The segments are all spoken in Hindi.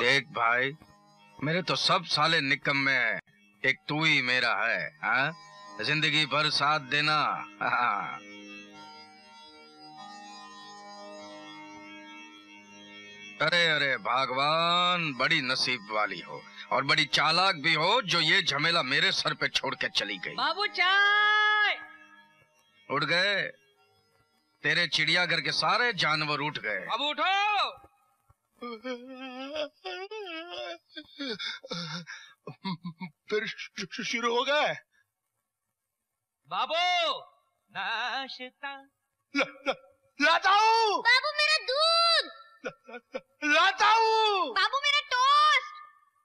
देख भाई, मेरे तो सब साले निकम्मे हैं, एक तू ही मेरा है। हाँ, जिंदगी भर साथ देना। हाँ। अरे अरे भगवान, बड़ी नसीब वाली हो और बड़ी चालाक भी हो जो ये झमेला मेरे सर पे छोड़ के चली गई। बाबू चाय। उठ गए तेरे चिड़ियाघर के सारे जानवर, उठ गए। बाबू उठो। फिर शुरू हो गए। बाबू नाश्ता लाता हूँ। बाबू मेरा दूध। लाता हूँ। बाबू मेरा टोस्ट।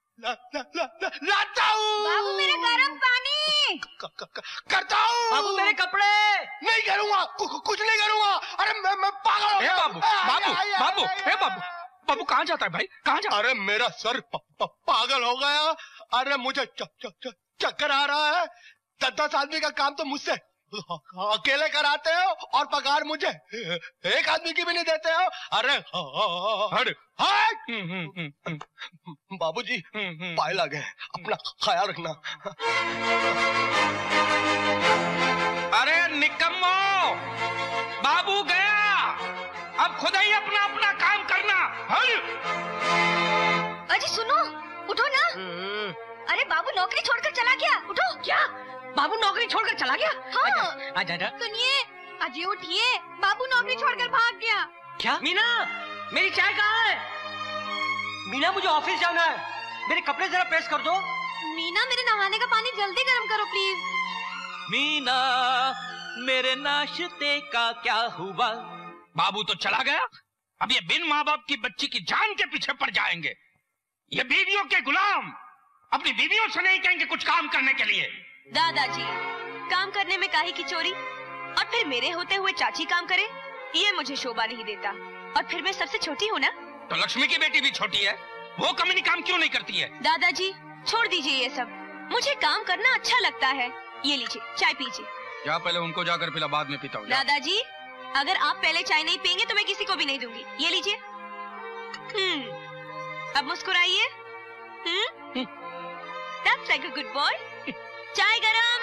लाता हूँ। बाबू मेरा गर्म पानी। करता हूँ। बाबू मेरे कपड़े। नहीं करूँगा, कुछ नहीं करूँगा। अरे मैं पागल हो गया। बाबू बाबू बाबू, हे बाबू, बाबू कहाँ जाता है भाई, कहाँ जाता है? अरे मेरा सर पागल हो गया। अरे मुझे चक्कर आ रहा है। 10 आदमी का काम तो मुझसे अकेले कराते हो और पगार मुझे एक आदमी की भी नहीं देते हो। अरे बाबूजी पाए लगे, अपना ख्याल रखना। अरे निकम्मो, बाबू गया, अब खुद ही अपना अपना काम करना। अजी सुनो, उठो ना। अरे बाबू नौकरी छोड़कर चला गया, उठो। क्या बाबू नौकरी छोड़कर चला गया? हाँ। आजा आजा। सुनिए अजी, उठिए, बाबू नौकरी छोड़कर भाग गया। क्या? मीना, मेरी चाय कहाँ है? मीना, मुझे ऑफिस जाना है, मेरे कपड़े जरा प्रेस कर दो। मीना, मेरे नहाने का पानी जल्दी गर्म करो प्लीज। मीना, मेरे नाश्ते का क्या हुआ? बाबू तो चला गया, अब ये बिन माँ बाप की बच्ची की जान के पीछे पड़ जाएंगे। ये बीवियों के गुलाम अपनी बीवियों से नहीं कहेंगे कुछ काम करने के लिए। दादाजी, काम करने में काहे की चोरी, और फिर मेरे होते हुए चाची काम करे, ये मुझे शोभा नहीं देता। और फिर मैं सबसे छोटी हूँ ना। तो लक्ष्मी की बेटी भी छोटी है, वो कमीनी काम क्यों नहीं करती है? दादाजी छोड़ दीजिए ये सब, मुझे काम करना अच्छा लगता है। ये लीजिए चाय पीजिए। क्या पहले उनको जाकर पिला, बाद में पीता हूँ। दादाजी, अगर आप पहले चाय नहीं पियेंगे तो मैं किसी को भी नहीं दूंगी। ये लीजिए। अब मुस्कुराइए। That's like a good boy. चाय गरम।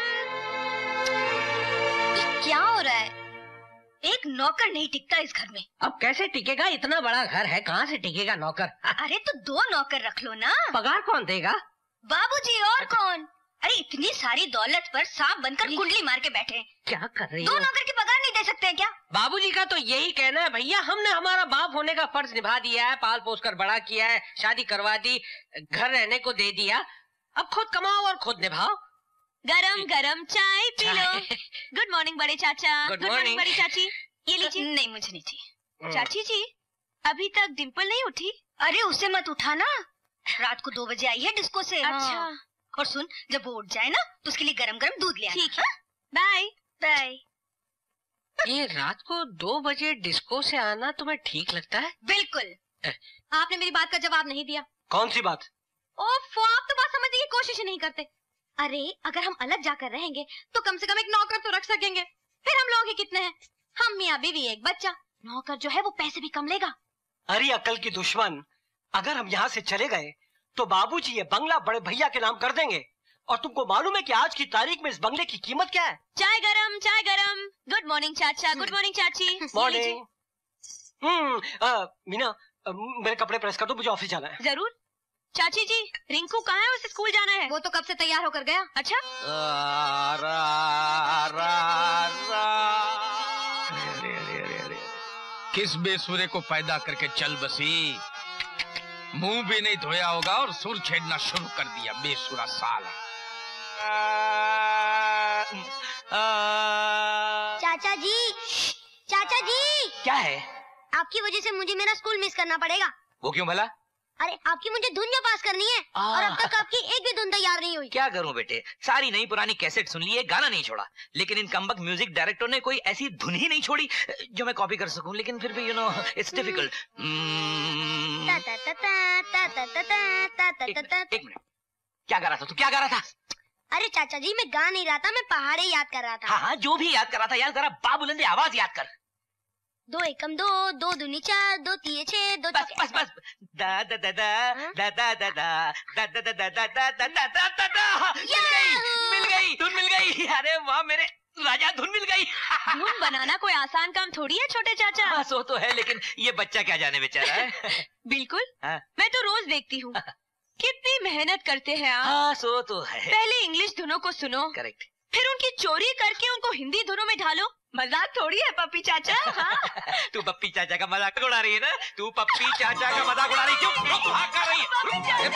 क्या हो रहा है? एक नौकर नहीं टिकता इस घर में। अब कैसे टिकेगा? इतना बड़ा घर है, कहाँ से टिकेगा नौकर? अरे तो 2 नौकर रख लो ना। पगार कौन देगा? बाबूजी, और कौन? अरे इतनी सारी दौलत पर सांप बनकर कुंडली मार के बैठे। क्या कर रही 2 हो? नौकर की पगार नहीं दे सकते हैं क्या? बाबूजी का तो यही कहना है, भैया हमने हमारा बाप होने का फर्ज निभा दिया है, पाल पोस कर बड़ा किया है, शादी करवा दी, घर रहने को दे दिया, अब खुद कमाओ और खुद निभाओ। गरम गरम चाय पी लो। गुड मॉर्निंग बड़े चाचा। गुड मॉर्निंग बड़ी चाची। ये लीजिए। नहीं, मुझे नहीं चाहिए। चाची जी, अभी तक डिम्पल नहीं उठी? अरे उसे मत उठाना, रात को 2 बजे आई है डिस्को से। अच्छा। और सुन, जब वो उठ जाए ना तो उसके लिए गरम गरम दूध ले आना। ठीक है, बाय बाय। ये रात को 2 बजे डिस्को से आना तुम्हें ठीक लगता है? बिल्कुल। आपने मेरी बात का जवाब नहीं दिया। कौन सी बात? ओफो, आप तो बात समझने की कोशिश ही नहीं करते। अरे अगर हम अलग जाकर रहेंगे तो कम से कम एक नौकर तो रख सकेंगे। फिर हम लोग ही कितने हैं? हम मियाँ बीवी, एक बच्चा। नौकर जो है वो पैसे भी कम लेगा। अरे अकल की दुश्मन, अगर हम यहाँ से चले गए तो बाबूजी ये बंगला बड़े भैया के नाम कर देंगे, और तुमको मालूम है कि आज की तारीख में इस बंगले की कीमत क्या है? चाय गरम, चाय गरम। गुड मॉर्निंग चाचा। गुड मॉर्निंग चाची। मॉर्निंग। मीना, मेरे कपड़े प्रेस कर दो, मुझे ऑफिस जाना है। जरूर। चाची जी, रिंकू कहाँ है? उसे स्कूल जाना है। वो तो कब से तैयार होकर गया। अच्छा। अरे किस बेसुरे को पैदा करके चल बसी, मुंह भी नहीं धोया होगा और सुर छेड़ना शुरू कर दिया, बेसुरा साला। चाचा जी, चाचा जी। क्या है? आपकी वजह से मुझे मेरा स्कूल मिस करना पड़ेगा। वो क्यों भला? अरे आपकी मुझे धुन जो पास करनी है, और अब तक आपकी एक भी धुन तैयार नहीं हुई। क्या करूं बेटे, सारी नई पुरानी कैसेट सुन ली है, गाना नहीं छोड़ा, लेकिन इन कमबख्त म्यूजिक डायरेक्टर ने कोई ऐसी धुन ही नहीं छोड़ी जो मैं कॉपी कर सकूं। लेकिन फिर भी इट्स डिफिकल्ट। एक मिनट, क्या गा रहा था तू? क्या गा रहा था? अरे चाचा जी, मैं गा नहीं रहा था, मैं पहाड़े याद कर रहा था। हाँ हाँ, जो भी याद कर रहा था यार, जरा बाबुलंदी आवाज याद कर। 2 एकम 2, 2 दूनी 4, 2 तिये 6, 2 बस बस बस, दा दा दा दा दा दा दा दा दा दा दा दा दा दा दा दा दा दा मिल गई धुन मिल गई। अरे वाह मेरे राजा धुन मिल गई। धुन बनाना कोई आसान काम थोड़ी है छोटे चाचा। हाँ सो तो है, लेकिन ये बच्चा क्या जाने बेचारा है। बिल्कुल हाँ। मैं तो रोज देखती हूँ कितनी मेहनत करते हैं आप। हाँ सो तो है। पहले इंग्लिश धुनों को सुनो, करेक्ट, फिर उनकी चोरी करके उनको हिंदी धुनों में ढालो। मजाक थोड़ी है पप्पी चाचा। हाँ? तू पप्पी चाचा का मजाक उड़ा रही है ना? तू पप्पी चाचा का मजाक उड़ा रही, क्यों भाग कर रही है?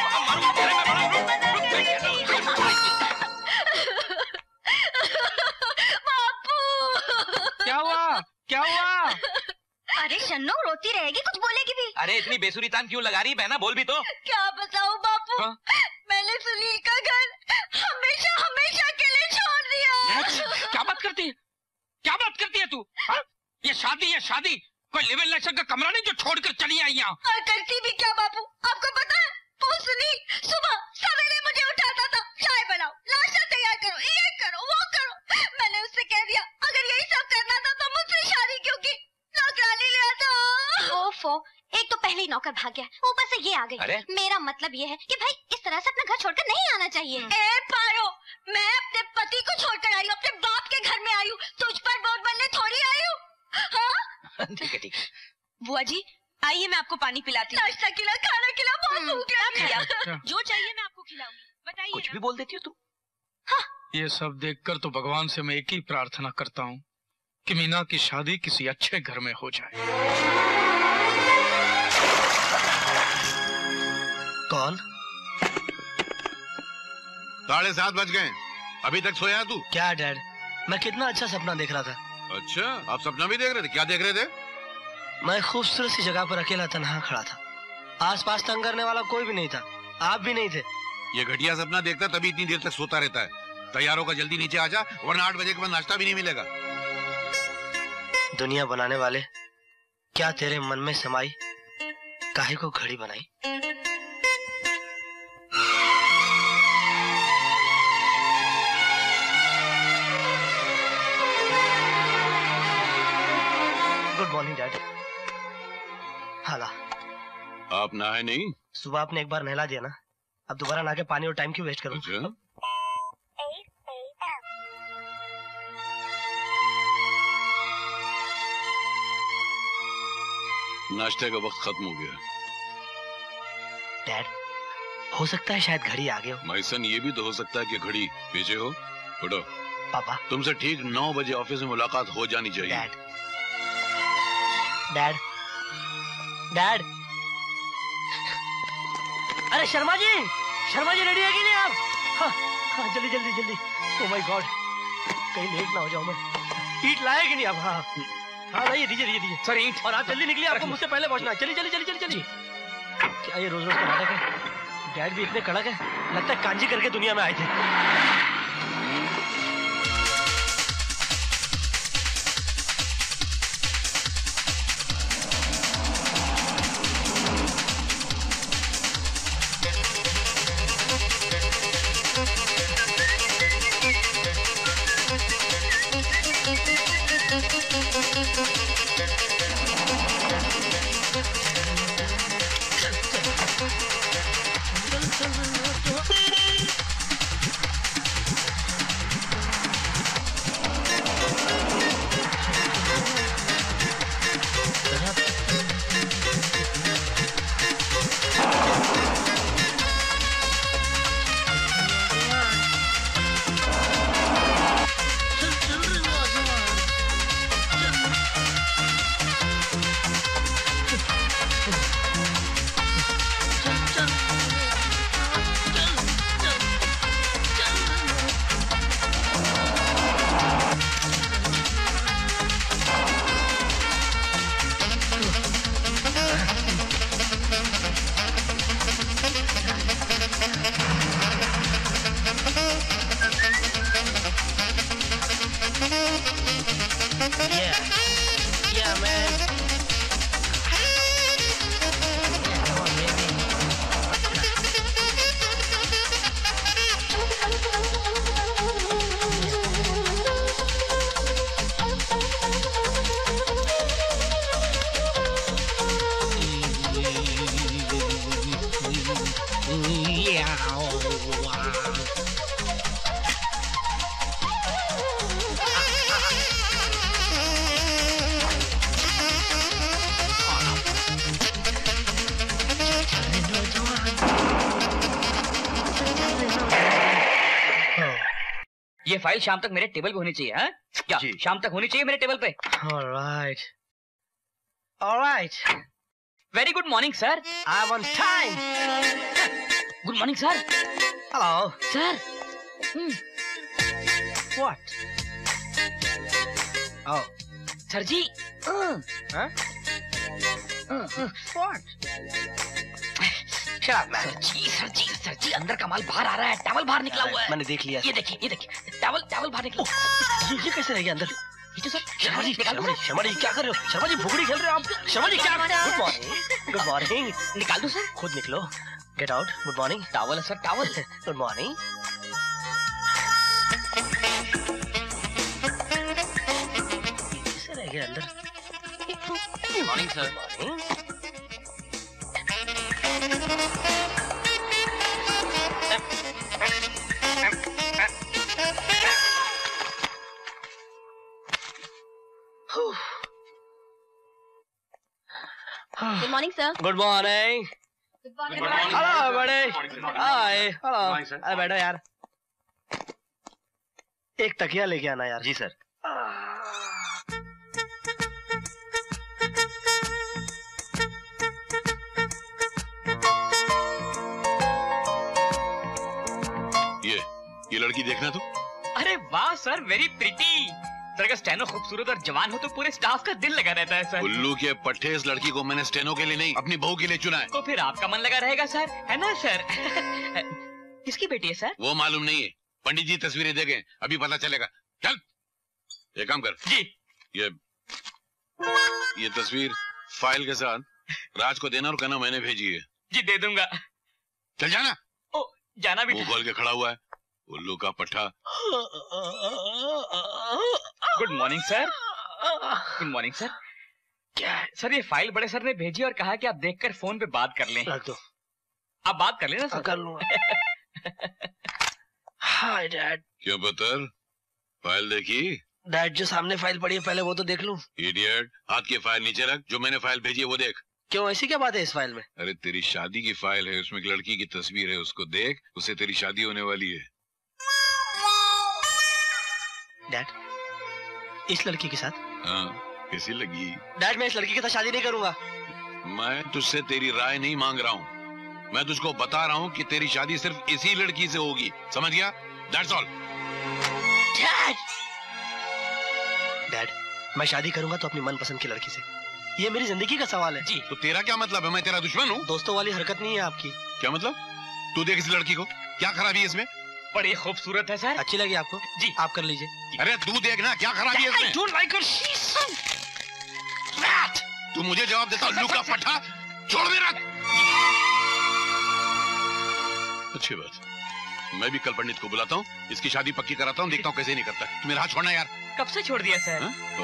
क्या हुआ क्या हुआ? अरे शन्नो रोती रहेगी, कुछ बोलेगी भी। अरे इतनी बेसुरी तान क्यों लगा रही बहना, बोल भी तो। क्या बताऊं बापू, हाँ? मैंने सुनील का घर हमेशा हमेशा के लिए छोड़ दिया। क्या बात करती है, क्या बात करती है तू? हाँ? ये शादी है शादी, कोई लिव इन लेक्चर का कमरा नहीं जो छोड़कर चली आई यहाँ। करती भी क्या बापू, आपको पता है वो सुनील सुबह सवेरे मुझे उठाता था, चाय बनाओ, नाश्ता तैयार करो, ये करो वो करो। मैंने उससे कह दिया अगर यही सब करना था तो मुझसे शादी क्यों की, नौकरानी लिया था। ओफो, एक तो पहले ही नौकर भाग गया, ऊपर से ये आ गई। अरे? मेरा मतलब ये है कि भाई इस तरह से अपना घर छोड़कर नहीं आना चाहिए। ए पारो, मैं अपने पति को छोड़कर आई हूँ, अपने बाप के घर में आई हूँ, तुझ पर वोट बनने थोड़ी आई हूँ। हाँ? ठीक है ठीक है। बुआ जी आइए मैं आपको पानी पिलाती हूँ। नाश्ता खिला, खाना खिला, बहुत भूख लगी। जो चाहिए मैं आपको खिलाऊंगी, बताइए। कुछ भी बोल देती हो तुम। हाँ। ये सब देखकर तो भगवान से मैं एक ही प्रार्थना करता हूँ कि मीना की शादी किसी अच्छे घर में हो जाए। कौन? 7:30 बज गए, अभी तक सोया तू? क्या डैड, मैं कितना अच्छा सपना देख रहा था। अच्छा, आप सपना भी देख रहे थे? क्या देख रहे थे? मैं खूबसूरत सी जगह पर अकेला तन्हा खड़ा था, आसपास तंग करने वाला कोई भी नहीं था, आप भी नहीं थे। ये घटिया सपना देखता तभी इतनी देर तक सोता रहता है। तैयार होकर जल्दी नीचे आ जा, वरना 8 बजे के बाद नाश्ता भी नहीं मिलेगा। दुनिया बनाने वाले, क्या तेरे मन में समाई काहे को घड़ी बनाई? Good morning dad. हाला, आप नहाए नहीं? सुबह आपने एक बार नहला दिया ना, अब दोबारा नहा के पानी और टाइम क्यों वेस्ट करूं? अच्छा? नाश्ते का वक्त खत्म हो गया। डैड, हो सकता है शायद घड़ी आगे हो। माय सन, ये भी तो हो सकता है कि घड़ी पीछे हो। उठो। पापा, तुमसे ठीक 9 बजे ऑफिस में मुलाकात हो जानी चाहिए। Dad, dad, dad. अरे शर्मा जी रेडी है कि नहीं आप? हाँ, हाँ, जल्दी जल्दी जल्दी। ओह माय गॉड, कहीं लेट ना हो जाऊं मैं। ईट लाए कि नहीं आप? हाँ हाँ लाइए, दीजिए। Sir eat. और आप जल्दी निकलिए, आपको मुझसे पहले पहुंचना है। चलिए। क्या ये रोज रोज का नाटक है? डैड भी इतने कड़क है, लगता है कांजी करके दुनिया में आए थे। फाइल शाम तक मेरे टेबल पे होनी चाहिए। हाँ क्या शाम तक होनी चाहिए मेरे टेबल पे? Alright alright. Very good morning sir. I am on time. Good morning sir. Hello sir. What? Oh sir ji. What? Sir ji अंदर का माल बाहर आ रहा है। टॉवल बाहर निकला हुआ है। मैंने देख लिया। ये देखिए टॉवल बाहर निकला। ये कैसे रह गया अंदर? ये तो सर शर्मा जी क्या कर रहे हो? शर्मा जी भुगड़ी खेल रहे हो आप? शर्मा जी क्या? Good morning. निकाल दो सर। खुद निकलो। Get out. Good morning. Towel है सर टॉवल। Good morning. कैसे रह गया अंदर? Good morning sir. Good morning sir. Good morning. Hello बड़े। Hi hello. अरे बैठो यार। एक तकिया लेके आना यार। जी सर। ये लड़की देखना तू। अरे वाह सर वेरी प्रिटी। सर का स्टेनो खूबसूरत और जवान हो तो पूरे स्टाफ का दिल लगा रहता है सर। उल्लू के पट्टे, इस लड़की को मैंने स्टेनो के लिए नहीं अपनी बहू के लिए चुना है। तो फिर आपका मन लगा रहेगा सर, है ना सर? किसकी बेटी है सर? वो मालूम नहीं है। पंडित जी तस्वीरें देखें, अभी पता चलेगा। चल ये काम कर जी। ये तस्वीर फाइल के साथ राज को देना और कहना मैंने भेजी है। जी दे दूंगा। चल जाना। ओ जाना भी। मुंह खोल के खड़ा हुआ है उल्लू का पट्टा। Good morning sir. Good morning sir. क्या है सर? ये फाइल बड़े सर ने भेजी और कहा कि आप देखकर फोन पे बात कर लें। रख दो। आप बात कर लेना सर। कर लूंगा। Hi dad. क्यों पुत्र, फाइल देखी? डैड जो सामने फाइल पड़ी है पहले वो तो देख लूं। इडियट, हाथ की फाइल नीचे रख। जो मैंने फाइल भेजी है वो देख। क्यों, ऐसी क्या बात है इस फाइल में? अरे तेरी शादी की फाइल है, उसमें एक लड़की की तस्वीर है, उसको देख। उससे तेरी शादी होने वाली है। डैड इस लड़की के साथ? हाँ कैसी लगी? डैड मैं इस लड़की के साथ शादी नहीं करूंगा। मैं तुझसे तेरी राय नहीं मांग रहा हूँ, मैं तुझको बता रहा हूँ कि तेरी शादी सिर्फ इसी लड़की से होगी, समझ गया? That's all. डैड मैं शादी करूंगा तो अपनी मनपसंद की लड़की से। ये मेरी जिंदगी का सवाल है। जी। तो तेरा क्या मतलब है? मैं तेरा दुश्मन हूँ? दोस्तों वाली हरकत नहीं है आपकी। क्या मतलब? तू देख इस लड़की को, क्या खराबी है इसमें? बड़ी खूबसूरत है सर। अच्छी लगी आपको? जी। आप कर लीजिए। अरे तू देखना क्या खराबी है इसमें? Don't like her. तू मुझे जवाब देता उल्लू का पट्टा? छोड़ मेरा। अच्छी बात, मैं भी कल पंडित को बुलाता हूँ, इसकी शादी पक्की कराता हूँ, देखता हूँ कैसे नहीं करता। तू मेरा हाथ छोड़ना यार। कब से छोड़ दिया सर?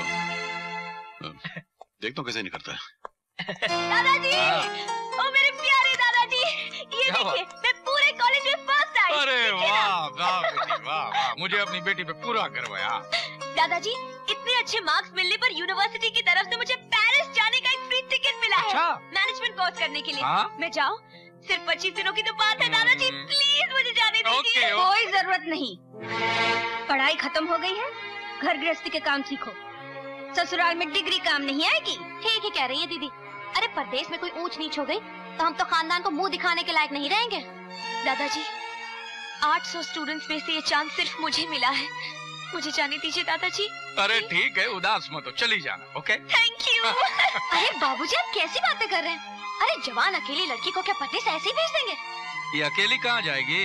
देखता हूँ कैसे नहीं करता। दादाजी, ओ मेरे प्यारे दादाजी, ये देखिए मैं पूरे कॉलेज में फर्स्ट आई। अरे वाह वाह बेटी वाह वाह, मुझे अपनी बेटी पे पूरा करवाया। दादाजी इतने अच्छे मार्क्स मिलने पर यूनिवर्सिटी की तरफ से मुझे पेरिस जाने का एक फ्री टिकट मिला है। अच्छा? मैनेजमेंट कोर्स करने के लिए। हाँ? मैं जाऊँ? सिर्फ 25 दिनों की तो बात है दादाजी, प्लीज मुझे जाने दीजिए। कोई जरूरत नहीं, पढ़ाई खत्म हो गई है, घर गृहस्थी के काम सीखो। ससुराल में डिग्री काम नहीं आएगी। ठीक ही कह रही है दीदी। अरे परदेश में कोई ऊंच नीच हो गई तो हम तो खानदान को मुंह दिखाने के लायक नहीं रहेंगे। दादाजी 800 स्टूडेंट्स में से ये चांस सिर्फ मुझे मिला है, मुझे जाने दीजिए दादाजी। अरे ठीक है, उदास मत हो, चली जाना। Okay thank you. अरे बाबूजी आप कैसी बातें कर रहे हैं? अरे जवान अकेली लड़की को क्या पति से ऐसे ही भेज देंगे? ये अकेली कहाँ जाएगी?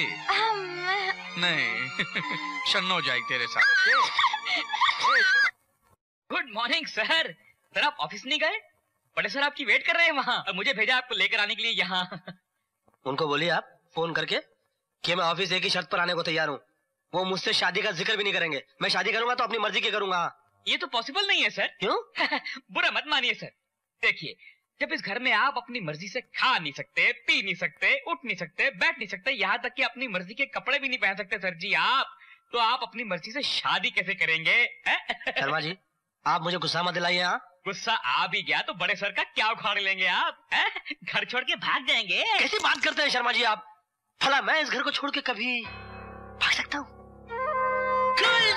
नहीं शन्नो जाएगी तेरे साथ। Good morning sir. सर आप ऑफिस नहीं गए? बड़े सर आपकी वेट कर रहे हैं वहाँ, मुझे भेजा आपको लेकर आने के लिए यहाँ। उनको बोलिए आप फोन करके कि मैं ऑफिस एक ही शर्त पर आने को तैयार हूँ। वो मुझसे शादी का जिक्र भी नहीं करेंगे। मैं शादी करूंगा तो अपनी मर्जी की करूंगा। ये तो पॉसिबल नहीं है सर। क्यों? बुरा मत मानिए सर। देखिए जब इस घर में आप अपनी मर्जी से खा नहीं सकते, पी नहीं सकते, उठ नहीं सकते, बैठ नहीं सकते, यहाँ तक कि अपनी मर्जी के कपड़े भी नहीं पहन सकते सर जी आप, तो आप अपनी मर्जी से शादी कैसे करेंगे? शर्मा जी आप मुझे गुस्सा मत दिलाइए। गुस्सा आ भी गया तो बड़े सर का क्या उखाड़ लेंगे आप? घर छोड़ के भाग जाएंगे? कैसी बात करते हैं शर्मा जी आप? भला मैं इस घर को छोड़ के कभी भाग सकता हूँ?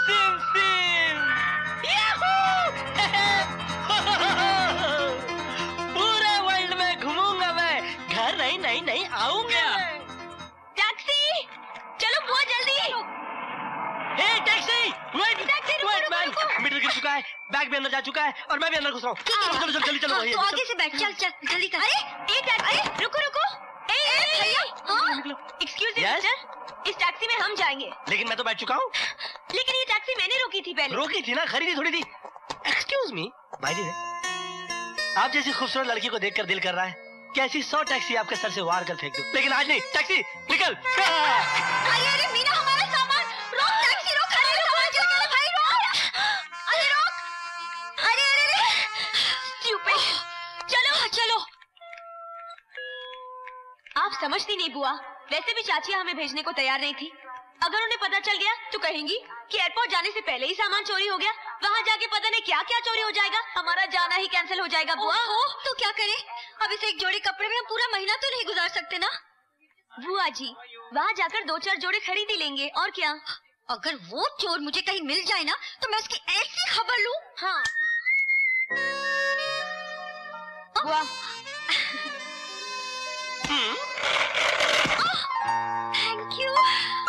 सिम सिम याहू पूरे वर्ल्ड में घूमूंगा मैं, घर नहीं आऊंगा। टैक्सी, चलो बहुत जल्दी। हे टैक्सी, वेट रुको, मैन, रुको। मीटर गिर चुका है, बैग भी अंदर जा चुका है और मैं भी अंदर घुस रहा हूँ। चलो जल्दी चलो। तो आगे से बैठ, चल जल्दी कर। अरे एक टैक्सी, रुको। भैया, एक्सक्यूज मी मिस्टर, इस टैक्सी में हम जाएंगे। लेकिन मैं तो बैठ चुका हूँ। लेकिन ये टैक्सी मैंने रोकी थी पहले। रोकी थी ना, खरीदी थोड़ी थी। एक्सक्यूज मी भाई जी, आप जैसी खूबसूरत लड़की को देखकर दिल कर रहा है कि ऐसी 100 टैक्सी आपके सर से वार कर फेंक दूं, लेकिन आज नहीं। टैक्सी निकल। अरे मीना, हमारा सामान रोक, टैक्सी रोक, हमारा सामान चल गया भाई, रोक। अरे रोक, अरे स्टूपिड। चलो। आप समझती नहीं बुआ, वैसे भी चाची हमें भेजने को तैयार नहीं थी। अगर उन्हें पता चल गया तो कहेंगी कि एयरपोर्ट जाने से पहले ही सामान चोरी हो गया, वहाँ जाके पता नहीं क्या क्या चोरी हो जाएगा, हमारा जाना ही कैंसिल हो जाएगा बुआ। तो क्या करें? अब इसे एक जोड़ी कपड़े में हम पूरा महीना तो नहीं गुजार सकते ना। बुआ जी, वहाँ जाकर 2-4 जोड़े खरीद ही लेंगे, और क्या। अगर वो चोर मुझे कहीं मिल जाए ना तो मैं उसकी ऐसी खबर लूं। हाँ बुआ। Thank you.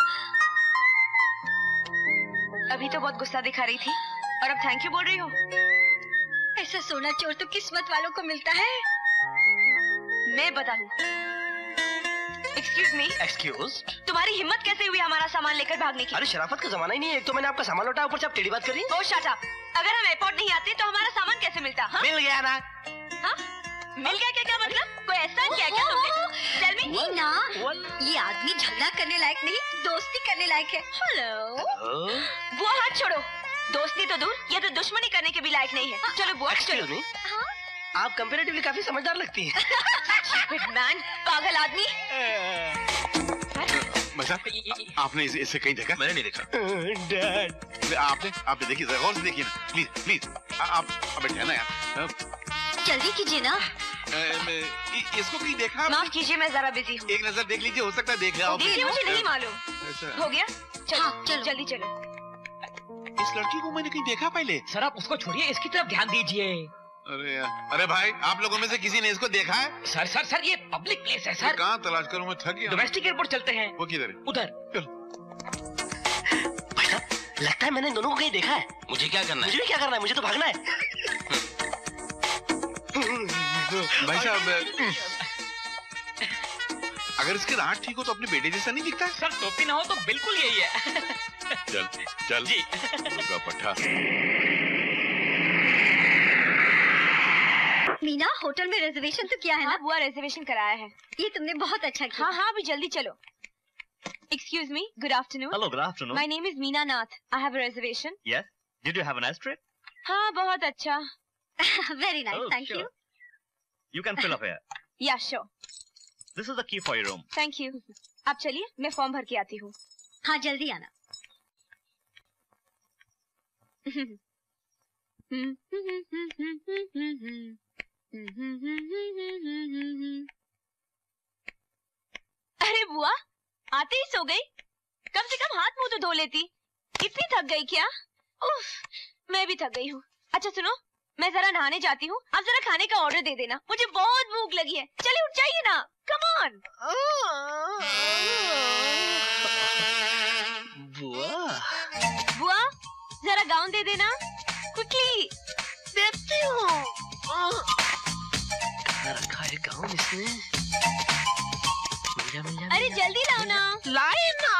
अभी तो बहुत गुस्सा दिखा रही थी और अब थैंक यू बोल रही हो। ऐसा सोना चोर तो किस्मत वालों को मिलता है। मैं बता दूं। Excuse me. एक्सक्यूज? तुम्हारी हिम्मत कैसे हुई हमारा सामान लेकर भागने की? अरे शराफत का जमाना ही नहीं है। एक तो मैंने आपका सामान लौटाया, ऊपर से आप टेढ़ी बात कर रही हैं। Oh shut up. अगर हम एयरपोर्ट नहीं आते तो हमारा सामान कैसे मिलता? हाँ? मिल गया ना। हाँ? मिल गया क्या मतलब? कोई एहसान किया क्या तुमने? Tell me. ना, ये आदमी झगड़ा करने लायक नहीं, दोस्ती करने लायक है। हेलो। बुआ हाथ छोड़ो। दोस्ती तो दूर, ये तो दुश्मनी करने के भी लायक नहीं है। चलो बुआ चलो। आप कंपैरेटिवली काफी समझदार लगती हैं। मैन, पागल आदमी। आपने इसे कहीं देखा? मैंने नहीं देखा। डैड, आपने देखी, गौर से देखिए ना, प्लीज आप बैठे ना यार, जल्दी कीजिए ना। इसको कहीं देखा? माफ कीजिए, मैं जरा बिजी हूँ। एक नजर देख लीजिए, हो सकता है देख लिया हो। देखिए, मुझे नहीं मालूम। हो गया? चलो जल्दी चलो। इस लड़की को मैंने कहीं देखा पहले। सर आप उसको छोड़िए, इसकी तरफ ध्यान दीजिए। अरे भाई, आप लोगों में से किसी ने इसको देखा है? सर ये पब्लिक प्लेस है सर। कहाँ तलाश करूँ, मैं थक गया। डोमेस्टिक एयरपोर्ट चलते हैं। वो किधर है? उधर। भाई साहब, लगता है मैंने इन दोनों को कहीं देखा है। मुझे क्या करना है? मुझे भी क्या करना है, मुझे तो भागना है। भाई साहब, अगर इसके रात ठीक हो तो अपने बेटे जैसा नहीं दिखता है? सर टोपी ना हो तो बिल्कुल यही है। चल जी। पट्टा। मीना, होटल में रिजर्वेशन तो किया है ना? बुआ रिजर्वेशन कराया है। ये तुमने बहुत अच्छा किया। हाँ अभी जल्दी चलो। Excuse me, good afternoon. Hello, good afternoon. My name is Meena Nath. I have a reservation. Yes. Did you have a nice trip? हाँ बहुत अच्छा। Very nice, Oh, thank sure. you. You can fill up here. Yeah, sure. This is the key for your room. Thank you. आप चलिए, मैं फॉर्म भर के आती हूँ। हाँ जल्दी आना। अरे बुआ, आते ही सो गई? कम से कम हाथ मुंह तो धो लेती। इतनी थक गई क्या? उफ, मैं भी थक गई हूँ। अच्छा सुनो, मैं जरा नहाने जाती हूँ, आप जरा खाने का ऑर्डर दे देना, मुझे बहुत भूख लगी है। चलिए उठ जाइए ना, कम ऑन। बुआ, जरा गाउन दे देना, क्विकली। देती हूँ। रखा है गाउन इसने। मिल जा। अरे जल्दी लाओ ना। लाए ना।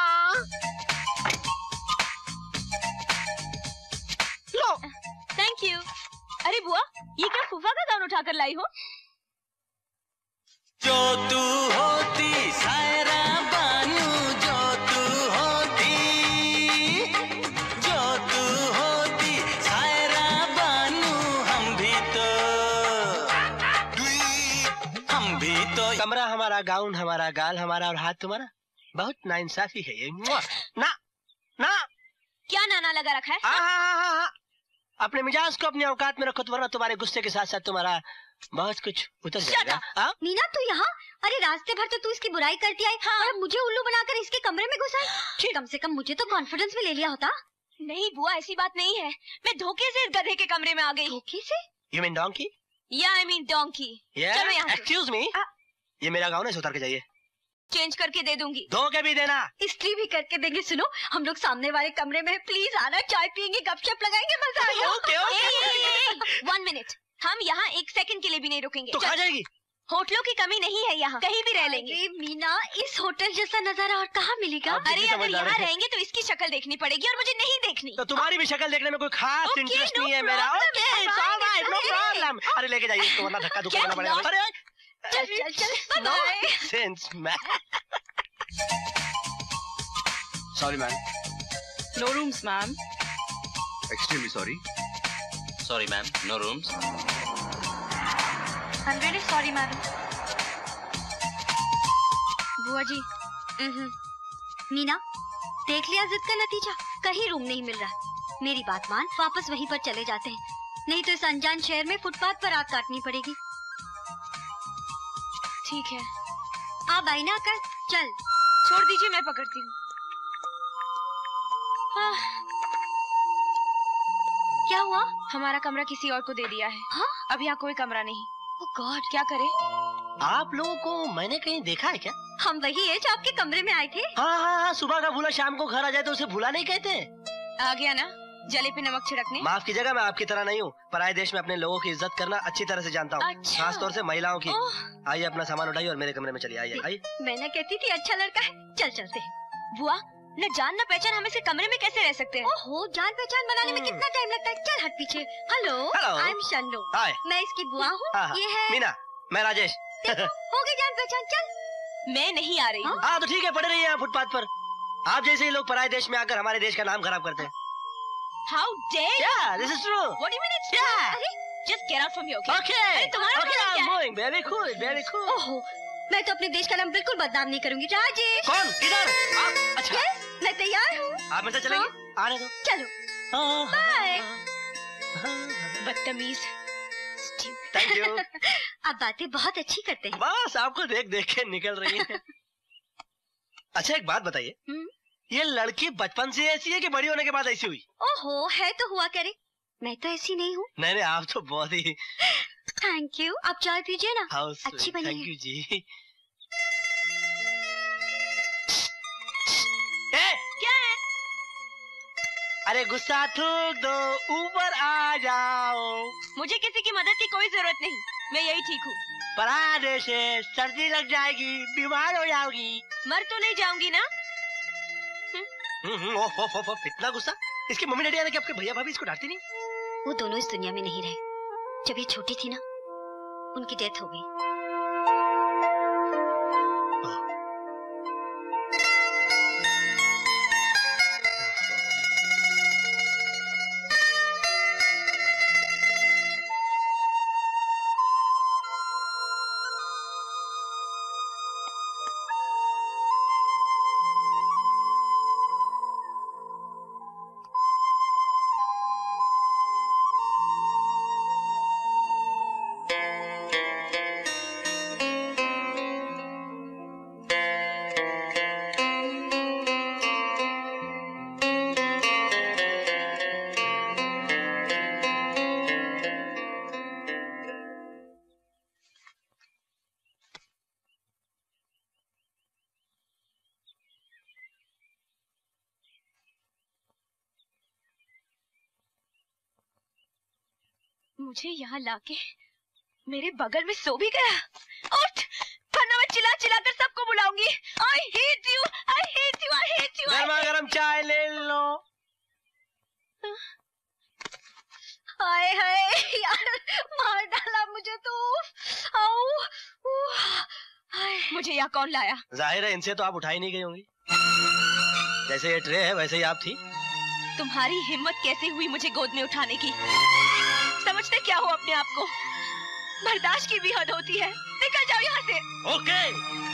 लो। Thank you. अरे बुआ, ये क्या फूफा का गाउन उठाकर लाई हो? जो तू होती सायरा बानू, जो तू होती सायरा बानू, हम भी तो कमरा हमारा, गाउन हमारा, गाल हमारा और हाथ तुम्हारा। बहुत नाइंसाफी है ये। ना क्या नाना लगा रखा है? हाँ। अपने मिजाज को अपनी औकात में रखो, वरना तुम्हारे गुस्से के साथ साथ तुम्हारा बहुत कुछ उतर जाएगा। मीना तू यहाँ? अरे रास्ते भर तो तू इसकी बुराई करती आई। हाँ। और मुझे उल्लू बनाकर इसके कमरे में घुसाई। कम से कम मुझे तो कॉन्फिडेंस में ले लिया होता। नहीं बुआ, ऐसी बात नहीं है। मैं धोखे से इस गधे के कमरे में आ गई। धोखे से? You mean donkey? Yeah, I mean donkey. चलो यहाँ से। Excuse me? ये मेरा गाँव है, उतार के जाइए। चेंज करके दे दूंगी। धोखे भी देना। इस्त्री भी करके देंगे। सुनो, हम लोग सामने वाले कमरे में, प्लीज आना, चाय पियेंगे, गपशप लगाएंगे, मजा आएगा। ओके। 1 मिनट, हम यहाँ 1 सेकंड के लिए भी नहीं रुकेंगे। तो कहाँ जाएगी? होटलों की कमी नहीं है यहाँ, कहीं भी रह लेंगे। अरे मीना, इस होटल जैसा नजारा और कहाँ मिलेगा? अरे अगर यहाँ रहेंगे तो इसकी शक्ल देखनी पड़ेगी और मुझे नहीं देखनी। तो तुम्हारी भी शक्ल देखने में कोई खास इंटरेस्ट नहीं है मेरा। Okay, no problem. अरे लेके जाइए इसको, वरना धक्का धुक्का देना पड़ेगा। अरे चल चल, bye. Sense man. Sorry ma'am. No rooms ma'am. Extremely sorry. Sorry ma'am, no rooms. I'm really sorry ma'am. बुआ जी। मीना, देख लिया जिद का नतीजा, कहीं रूम नहीं मिल रहा। मेरी बात मान, वापस वहीं पर चले जाते हैं, नहीं तो इस अनजान शहर में फुटपाथ पर रात काटनी पड़ेगी। ठीक है। आप आई ना कर, चल। छोड़ दीजिए, मैं पकड़ती हूँ। क्या हुआ? हमारा कमरा किसी और को दे दिया है। हाँ? अब यहाँ कोई कमरा नहीं। ओह गॉड, क्या करें? आप लोगों को मैंने कहीं देखा है क्या? हम वही है जो आपके कमरे में आए थे। हाँ, सुबह का भूला शाम को घर आ जाए तो उसे भूला नहीं कहते। आ गया ना जले पे नमक छिड़कने। माफ कीजिएगा, मैं आपकी तरह नहीं हूँ। पराये देश में अपने लोगों की इज्जत करना अच्छी तरह से जानता हूँ। अच्छा। खास तौर से महिलाओं की। आइए अपना सामान उठाइए और मेरे कमरे में चलिए। आइए। मैं ना कहती थी अच्छा लड़का है, चल चलते हैं। बुआ, न जान न पहचान हम इसे कमरे में कैसे रह सकते हैं? ओहो, जान पहचान बनाने में कितना टाइम लगता है। चल हट पीछे। हेलो, आई एम शन्नो। मैं इसकी बुआ हूँ। ये है मीना, मैं राजेश। हो गई जान पहचान, चल। मैं नहीं आ रही हूँ। हाँ तो ठीक है, पड़े रहिए यहाँ फुटपाथ पर। आप जैसे ही लोग पराये देश में आकर हमारे देश का नाम खराब करते हैं। How dare you? Yeah, this is true. What do you mean it's true? Yeah. अरे, just get out from here, okay? Okay. अरे तुम्हारा Okay, क्या I'm है? moving. Very cool, very cool. ओहो, मैं तो अपने देश का नाम बिल्कुल बदनाम नहीं करूंगी। राजेश। कौन? किधर? आप? अच्छा। Yes, मैं तैयार हूँ। आप मेरे साथ चलेंगे? आने दो। चलो। बाय। बदतमीज। Thank you. आप बातें बहुत अच्छी करते हैं। बस आपको देख देख के निकल रही है। अच्छा एक बात बताइए, ये लड़की बचपन से ऐसी है कि बड़ी होने के बाद ऐसी हुई? ओहो, है तो हुआ करे। मैं तो ऐसी नहीं हूँ। नहीं, आप तो बहुत ही। Thank you. आप चाय पीजिए ना, अच्छी बनी है। थैंक यू जी। क्या है? अरे गुस्सा थूक दो, ऊपर आ जाओ। मुझे किसी की मदद की कोई जरूरत नहीं, मैं यही ठीक हूँ। पराये से सर्दी लग जाएगी, बीमार हो जाओगी। मर तो नहीं जाऊंगी ना? इतना गुस्सा? इसकी मम्मी डैडी आने के आपके भैया भाभी इसको डांटती नहीं? वो दोनों इस दुनिया में नहीं रहे। जब ये छोटी थी ना, उनकी डेथ हो गई। मुझे यहाँ लाके मेरे बगल में सो भी गया। उठ, वरना मैं चिल्ला चिल्ला कर सबको बुलाऊंगी। I hate you, I hate you, I hate you. गर्मा गर्म चाय ले लो। हाय हाय यार, मार डाला मुझे तो। मुझे यहाँ कौन लाया? जाहिर है इनसे तो आप उठाई नहीं गई होंगी। जैसे ये ट्रे है वैसे ही आप थी। तुम्हारी हिम्मत कैसे हुई मुझे गोद में उठाने की? समझते क्या हो अपने आप को? बर्दाश्त की भी हद होती है। निकल जाओ यहाँ से। Okay,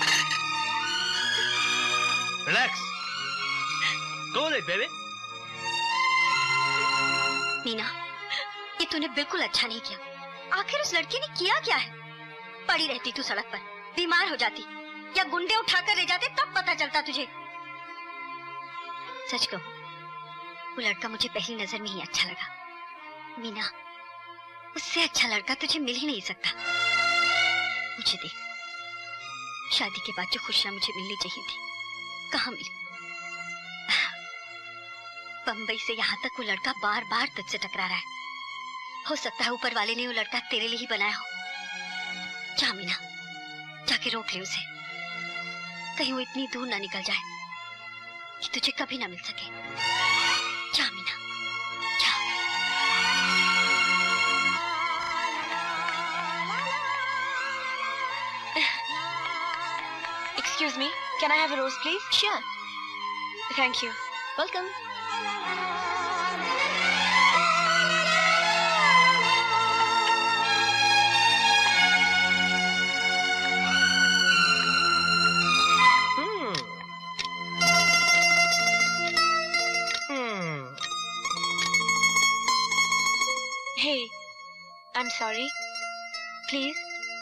relax, cool it baby. Meena, ये तूने बिल्कुल अच्छा नहीं किया। आखिर उस लड़की ने किया क्या है? पड़ी रहती तू सड़क पर, बीमार हो जाती या गुंडे उठाकर ले जाते, तब पता चलता तुझे। सच कहूं, वो लड़का मुझे पहली नजर में ही अच्छा लगा। मीना, उससे अच्छा लड़का तुझे मिल ही नहीं सकता। मुझे देख, शादी के बाद जो खुशियां मुझे मिलनी चाहिए थी, कहाँ मिली? बम्बई से यहाँ तक वो लड़का बार बार तुझसे टकरा रहा है। हो सकता है ऊपर वाले ने वो लड़का तेरे लिए ही बनाया हो। जा मीना, जाके रोक ले उसे, कहीं वो इतनी दूर ना निकल जाए कि तुझे कभी ना मिल सके। जा मीना, जा। Excuse me, can I have a rose, please? Sure. Thank you. Welcome. Hey, I'm sorry. Please.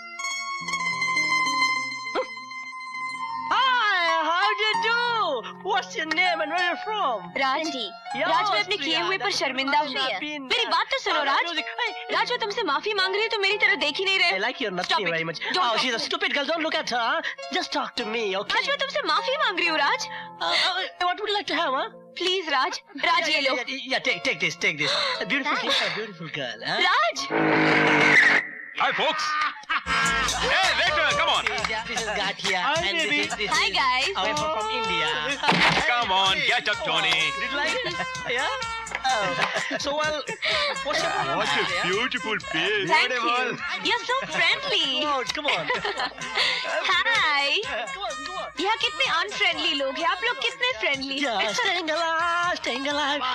How do you do? What's your name and where are you from? राज, राज मैं अपने किए हुए पर शर्मिंदा हूँ। मेरी बात तो सुनो राज। राज वो तुमसे माफी मांग रही है तो मेरी तरह देख ही नहीं रहे। I like your nutty very much. Oh, she's a stupid girl. Don't look at her. Just talk to me, okay? राज मैं तुमसे माफी मांग रही हूँ राज। What would you like to have, huh? Please राज, राज ये लो। Yeah, take this. A beautiful girl, huh? Raj. Hi, folks. Hey, later, come on. This is Gatia. Hi, and baby. This is Hi, guys. We're from India. Come on, get up, Tony. Did you like it? Yeah? So, well, what's your problem? What a beautiful face. Thank you. You're so friendly. Come on. Hi. Come on. यहाँ कितने अनफ्रेंडली लोग हैं, आप लोग कितने friendly. Yeah, staying alive.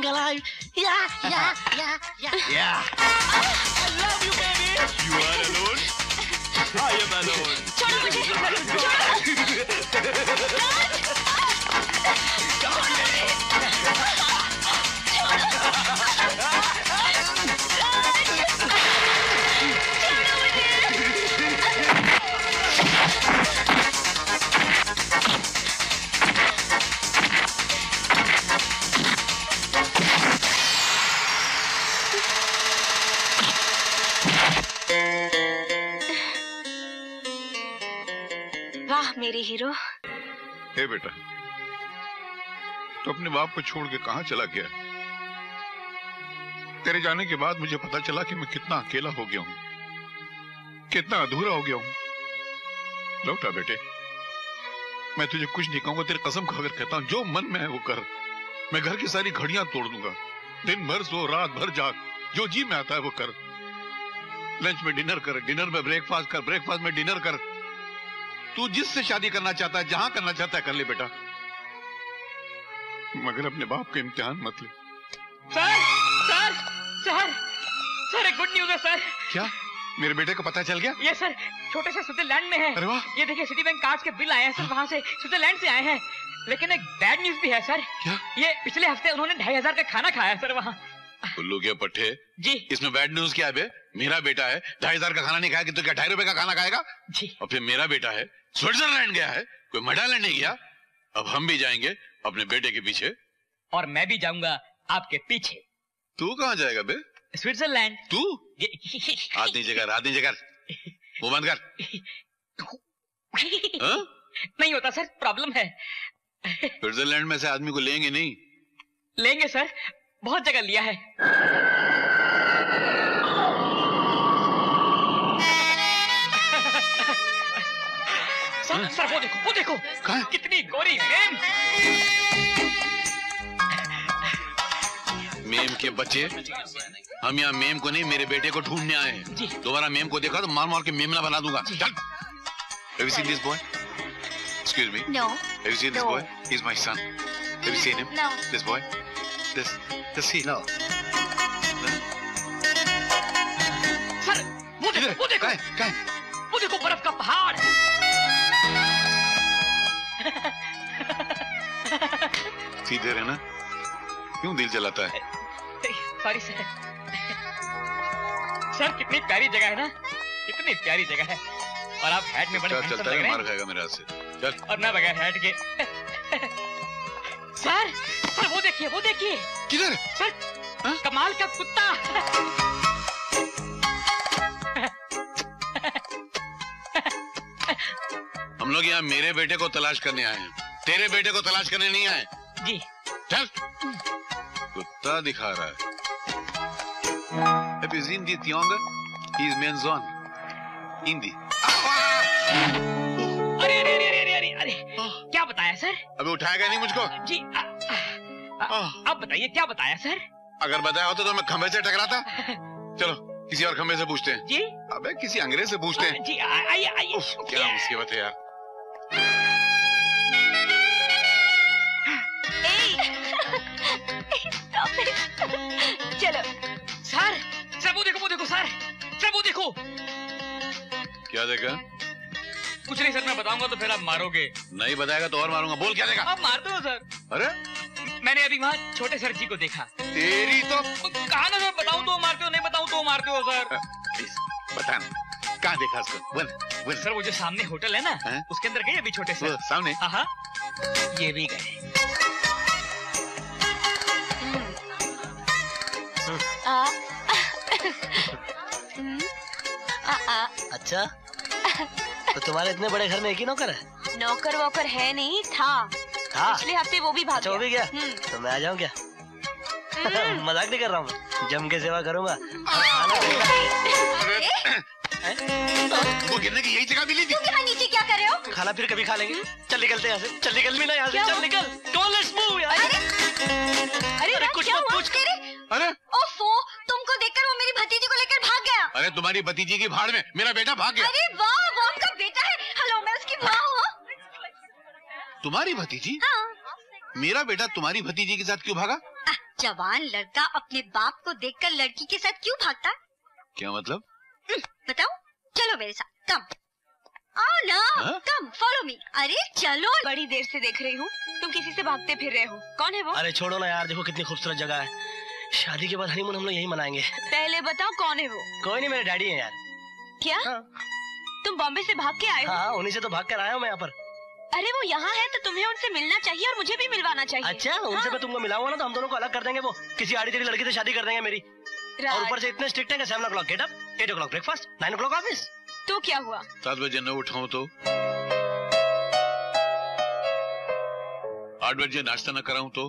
Yeah. I love you, baby. You are alone? I am alone. छोड़ो मुझे, वाह मेरे हीरो। हे बेटा, तो अपने बाप को छोड़ के कहां चला गया? तेरे जाने के बाद मुझे पता चला कि मैं कितना अकेला हो गया हूं, कितना अधूरा हो गया हूं। लौटा बेटे, मैं तुझे कुछ नहीं कहूंगा, तेरी कसम खाकर कहता हूं, जो मन में है वो कर। मैं घर की सारी घड़ियां तोड़ दूंगा, दिन भर सो रात भर जाग, जो जी में आता है वो कर। लंच में डिनर कर, डिनर में ब्रेकफास्ट कर, ब्रेकफास्ट में डिनर कर। तू जिससे शादी करना चाहता है, जहां करना चाहता है कर ले बेटा, मगर अपने बाप का इम्तिहान मत ले। सर एक गुड न्यूज है सर। क्या मेरे बेटे को पता चल गया? ये सर छोटे से स्विट्जरलैंड में है। अरे वाह। ये देखिए सिटी बैंक कार्ड्स के बिल आए हैं सर, वहाँ से स्विट्जरलैंड से आए हैं। लेकिन एक बैड न्यूज भी है सर। क्या? ये पिछले हफ्ते उन्होंने 2500 का खाना खाया सर वहाँ। उल्लू के पट्टे जी। इसमें बैड न्यूज क्या है बे? मेरा बेटा है 2500 का खाना नहीं खाया कि तो क्या 2.5 रुपए का खाना खाएगा? जी। और फिर मेरा बेटा है स्विट्जरलैंड गया है, कोई मेडालैंड नहीं गया। अब हम भी जाएंगे अपने बेटे के पीछे। और मैं भी जाऊंगा आपके पीछे। तू कहाँ जाएगा बे? स्विट्जरलैंड। तू? हाथ नीचे कर, हाथ नीचे कर, मुंह बंद कर। नहीं होता सर, प्रॉब्लम है। स्विट्जरलैंड में से आदमी को लेंगे नहीं? लेंगे सर, बहुत जगह लिया है। सर वो देखो कितनी गोरी मेम। मेम के बच्चे, हम यहाँ मेम को नहीं मेरे बेटे को ढूंढने आए हैं। दोबारा मेम को देखा तो मार मार के मेमना बना दूंगा। चल। Have you seen this boy? Excuse me. No. Have you seen this boy? He's my son. Have you seen him? No. This boy? This see? No. Sir वो देखो वो देखो बर्फ का पहाड़। सीधे रहना, क्यों दिल जलाता है? Sorry sir. सर कितनी प्यारी जगह है ना, कितनी प्यारी जगह है। और आप हैट में बड़े चलता है, मार खाएगा मेरे हाथ से। चल। और मैं बगैर हैट के। सर सर वो देखिए किधर सर? कमाल का कुत्ता। हम लोग यहाँ मेरे बेटे को तलाश करने आए हैं, तेरे बेटे को तलाश करने नहीं आए। जी चल। कुत्ता दिखा रहा है। Wir sind die Junge, he is mein Sohn. Hindi. अरे क्या बताया सर? अभी उठाएगा नहीं मुझको? जी अब बताइए क्या बताया सर? अगर बताया होता तो मैं खंभे से टकराता। चलो किसी और खंभे से पूछते हैं। जी अबे किसी अंग्रेज से पूछते हैं। जी आइए क्या मुसीबत है यार। चलो सर वो देखो सर वो देखो। क्या देखा? कुछ नहीं सर, मैं बताऊंगा तो फिर आप मारोगे। नहीं बताएगा तो और मारूंगा। बोल क्या देखा? आप मार दो सर। अरे मैंने अभी वहाँ छोटे सर जी को देखा। तेरी तो कहा ना सर, बताऊं तो मारते हो, नहीं बताऊं तो मारते हो सर। बता ना कहाँ देखा उसको? बोल। सर वो जो सामने होटल है ना उसके अंदर गए अभी छोटे सर। सामने? हाँ ये भी गए। अच्छा तो तुम्हारे इतने बड़े घर में एक ही नौकर है? नौकर वोकर है नहीं था। पिछले हफ्ते वो भी भाग अच्छा, वो भी गया? तो मैं आ जाऊं क्या? मजाक नहीं कर रहा हूँ, जम के सेवा करूंगा। वो गिरने की यही जगह मिली थी। तुम यहाँ नीचे क्या कर रहे हो? खाना फिर कभी खा लेंगे। चल निकलते हैं यहाँ से। चल निकल भी ना यहाँ से। चल निकल। Go, let's move यार। अरे कुछ मत पूछ। अरे ओफो, तुमको देखकर वो मेरी भतीजी को लेकर भाग गया। अरे तुम्हारी भतीजी की भाड़ में मेरा बेटा भाग गया। अरे वाह, वो उनका बेटा है। हेलो, मैं उसकी माँ हूँ। तुम्हारी भतीजी? हाँ। मेरा बेटा तुम्हारी भतीजी के साथ क्यों भागा? जवान लड़का अपने बाप को देखकर लड़की के साथ क्यों भागता? क्या मतलब? बताओ। चलो मेरे साथ, कम आओ ना। Come follow me. अरे चलो। बड़ी देर से देख रही हूँ तुम किसी से भागते फिर रहे हो। कौन है वो? अरे छोड़ो ना यार, देखो कितनी खूबसूरत जगह है। शादी के बाद हनीमून हम लोग यही मनाएंगे। पहले बताओ कौन है वो? कोई नहीं, मेरे डैडी है यार। क्या? तुम बॉम्बे से भाग के आए हो? हाँ, उन्हीं से तो भाग कर आया हूँ मैं यहाँ पर। अरे वो यहाँ है तो तुम्हें उनसे मिलना चाहिए और मुझे भी मिलवाना चाहिए। अच्छा, उनसे मैं तुमको मिलाऊंगा ना तो हम दोनों को अलग कर देंगे। वो किसी आड़ी तेरी लड़की से शादी कर देंगे मेरी। और ऊपर से इतने स्ट्रिक्ट है कि 7 o'clock get up, 8 o'clock breakfast, 9 o'clock office. तो क्या हुआ? 7 बजे न उठाऊं तो? 8 बजे नाश्ता न कराऊं तो?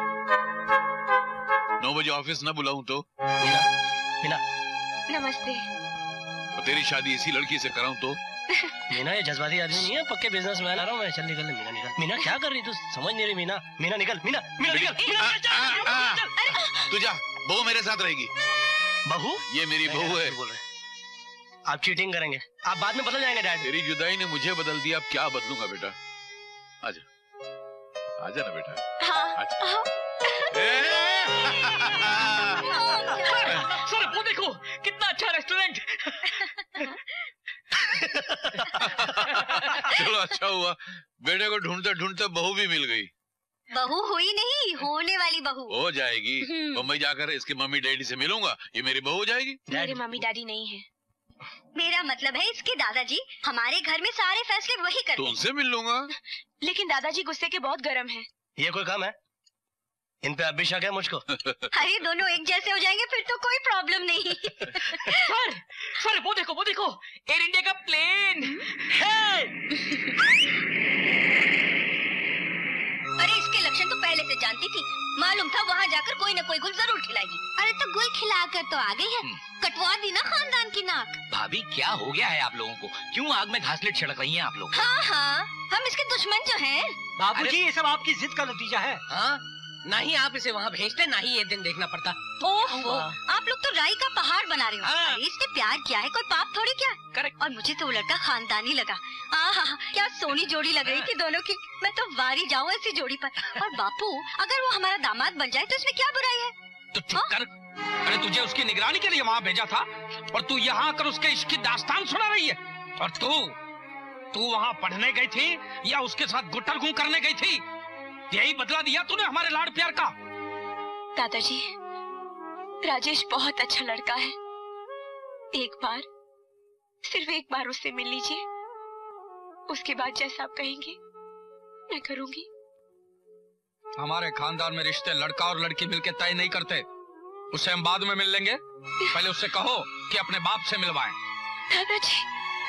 9 बजे ऑफिस न बुलाऊं तो? मीना नमस्ते। और तेरी शादी इसी लड़की से कराऊं तो? मीना ये जज्बाती आदमी नहीं है, पक्के बिजनेस मैन। आ रहा हूँ मैं। चल निकल। मीना निकल। मीना क्या कर रही तू? समझ नहीं रही मीना। मीना निकल। मीना निकल। तू जा, बहू मेरे साथ रहेगी। बहू? ये मेरी बहू है। बोल रहे आप चीटिंग करेंगे, आप बाद में बदल जाएंगे डैड। तेरी जुदाई ने मुझे बदल दिया, अब क्या बदलूंगा बेटा। आजा आजा ना बेटा। हाँ। सर वो देखो कितना अच्छा रेस्टोरेंट। चलो अच्छा हुआ, बेटे को ढूंढते ढूंढते बहू भी मिल गई। बहू हुई नहीं, होने वाली बहू हो जाएगी। मुंबई जाकर इसके मम्मी डैडी से मिलूंगा, ये मेरी बहू हो जाएगी। मेरे मम्मी डैडी नहीं है। मेरा मतलब है इसके दादाजी। हमारे घर में सारे फैसले वही करते तो हैं। उनसे मिल लूंगा। लेकिन दादाजी गुस्से के बहुत गर्म हैं। ये कोई काम है? इन पे अब भी शक है मुझको। अरे दोनों एक जैसे हो जाएंगे फिर तो कोई प्रॉब्लम नहीं। सर वो देखो एयर इंडिया का प्लेन। अरे इसके लक्षण तो पहले से जानती थी। मालूम था वहाँ जाकर कोई न कोई गुल जरूर खिलाएगी। अरे तो गुल खिलाकर तो आ गई है। कटवा दी ना खानदान की नाक। भाभी क्या हो गया है आप लोगों को? क्यों आग में घासलेट छिड़क रही हैं आप लोग? हाँ, हम इसके दुश्मन जो हैं। बाबूजी ये सब आपकी जिद का नतीजा है। हाँ, ना ही आप इसे वहाँ भेजते, ना ही ये दिन देखना पड़ता। ओहो, आप लोग तो राई का पहाड़ बना रहे हो। अरे इसने प्यार किया है, कोई पाप थोड़ी क्या? करेक्ट। और मुझे तो वो लड़का खानदानी लगा। क्या सोनी जोड़ी लग रही थी दोनों की। मैं तो वारी जाऊँ ऐसी जोड़ी पर। और बापू, अगर वो हमारा दामाद बन जाए तो इसमें क्या बुराई है? तो चुप कर। अरे तुझे उसकी निगरानी के लिए वहाँ भेजा था और तू यहाँ आकर उसके इश्क की दास्तान सुना रही है। और तू वहाँ पढ़ने गई थी या उसके साथ गुट्टरगू करने गई थी? यही बदला दिया तूने हमारे लाड़ प्यार का। दादाजी, राजेश बहुत अच्छा लड़का है। एक बार, सिर्फ एक बार उससे मिल लीजिए। उसके बाद जैसा आप कहेंगे मैं करूंगी। हमारे खानदान में रिश्ते लड़का और लड़की मिलके तय नहीं करते। उससे हम बाद में मिल लेंगे, पहले उससे कहो कि अपने बाप से मिलवाएं। दादाजी,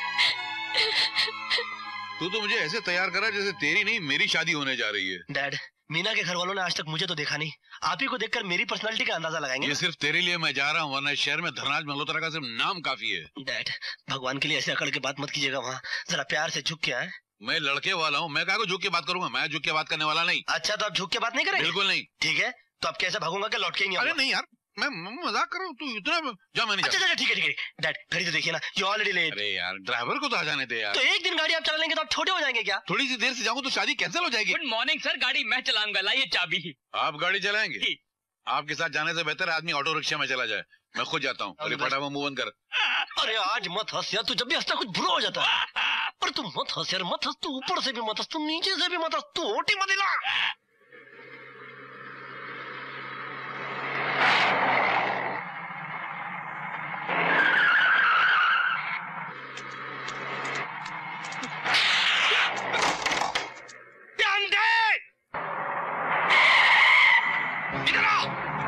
तू तो मुझे ऐसे तैयार करा जैसे तेरी नहीं मेरी शादी होने जा रही है। डैड, मीना के घर वालों ने आज तक मुझे तो देखा नहीं, आप ही को देखकर मेरी पर्सनालिटी का अंदाजा लगाएंगे। ये सिर्फ तेरे लिए मैं जा रहा हूँ, वरना शहर में धर्मराज मल्होत्रा का सिर्फ नाम काफी है। डैड, भगवान के लिए ऐसे अकड़ के बात मत कीजिएगा, वहाँ जरा प्यार से झुक के आए। मैं लड़के वाला हूँ, मैं काहे को झुक के बात करूंगा? मैं झुक के बात करने वाला नहीं। अच्छा, तो आप झुक के बात नहीं करेंगे? बिल्कुल नहीं। ठीक है, तो आप कैसे भागूंगा कि लौट के ही नहीं? अरे नहीं यार, मैं मजाक कर रहा हूँ, तू इतना जा। मैं नहीं। अच्छा ठीक है डैड, घड़ी तो देखिए ना, यू ऑलरेडी लेट। अरे यार, ड्राइवर को तो आ जाने दे यार। तो एक दिन गाड़ी आप चला लेंगे तो आप छोटे हो जाएंगे क्या? थोड़ी सी देर से जाऊँ तो शादी कैंसिल हो जाएगी। गुड मॉर्निंग सर, गाड़ी मैं चलाऊंगा, लाइए चाबी। आप गाड़ी चलाएंगे? आपके साथ जाने से बेहतर आदमी ऑटो रिक्शा में चला जाए। मैं खुद जाता हूँ। अरे फटाफट मुंह बंद कर। अरे आज मत हंस यार, तू जब भी हंसता कुछ बुरा हो जाता है। पर तू मत हंस यार, मत हंस, तू ऊपर से भी मत हंस, तू नीचे से भी मत हंस, तू होटी मत हिला। ध्यान दे, इधर आओ।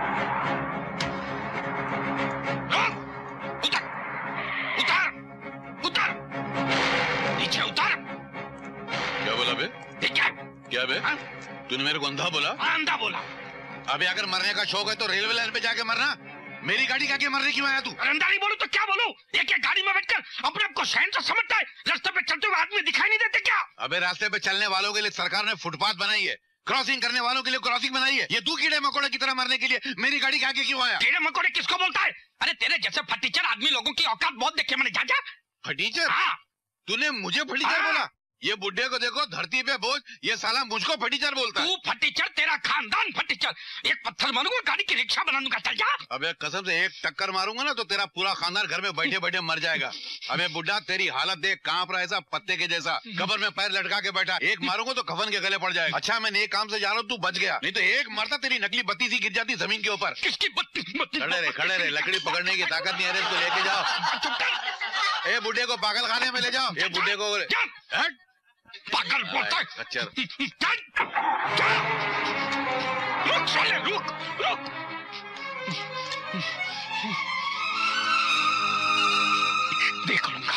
उतर उतर उतर, नीचे उतर। क्या बोला बे? क्या बे? तूने मेरे को अंधा बोला? अंधा बोला। अबे अगर मरने का शौक है तो रेलवे लाइन पे जाके मरना। मेरी गाड़ी का क्या मरने क्यों आया तू? अंधा नहीं बोलूं तो क्या बोलूं? एक गाड़ी में बैठकर अपने आप को शहंशाह समझता है, रास्ते पे चलते हुए आदमी दिखाई नहीं देते क्या? अबे रास्ते पे चलने वालों के लिए सरकार ने फुटपाथ बनाई है, क्रॉसिंग करने वालों के लिए क्रॉसिंग बनाई है। ये तू कीड़े मकोड़े की तरह मरने के लिए मेरी गाड़ी के आगे क्यों आया? कीड़े मकोड़े किसको बोलता है? अरे तेरे जैसे फटीचर आदमी लोगों की औकात बहुत देखे मैंने। जा फटीचर? हाँ। तूने मुझे फटीचर बोला? ये बुड्ढे को देखो, धरती पे बोझ, ये साला मुझको फटीचर बोलता है। तू फटीचर, तेरा खानदान फटीचर। एक पत्थर मारूंगा, गाड़ी की रिक्शा बना दूंगा। चल जा। अबे कसम से एक टक्कर मारूंगा ना तो तेरा पूरा खानदान घर में बैठे बैठे मर जाएगा। अबे बुड्ढा, तेरी हालत देख, कांप रहा ऐसा पत्ते के जैसा, कब्र में पैर लटका के बैठा। एक मारूंगा तो कफन के गले पड़ जाएगा। अच्छा मैंने एक काम से जा रहा हूँ, तू बच गया, नहीं तो एक मरता तेरी नकली बत्ती सी गिर जाती जमीन के ऊपर। किसकी बत्ती? खड़े रहे, लकड़ी पकड़ने की ताकत नहीं है। इसको लेके जाओ, ए बुड्ढे को पागल खाने में ले जाओ। ये बुड्ढे को पागल बोलता है। अच्छा रुक साले, रुक। देख लूंगा।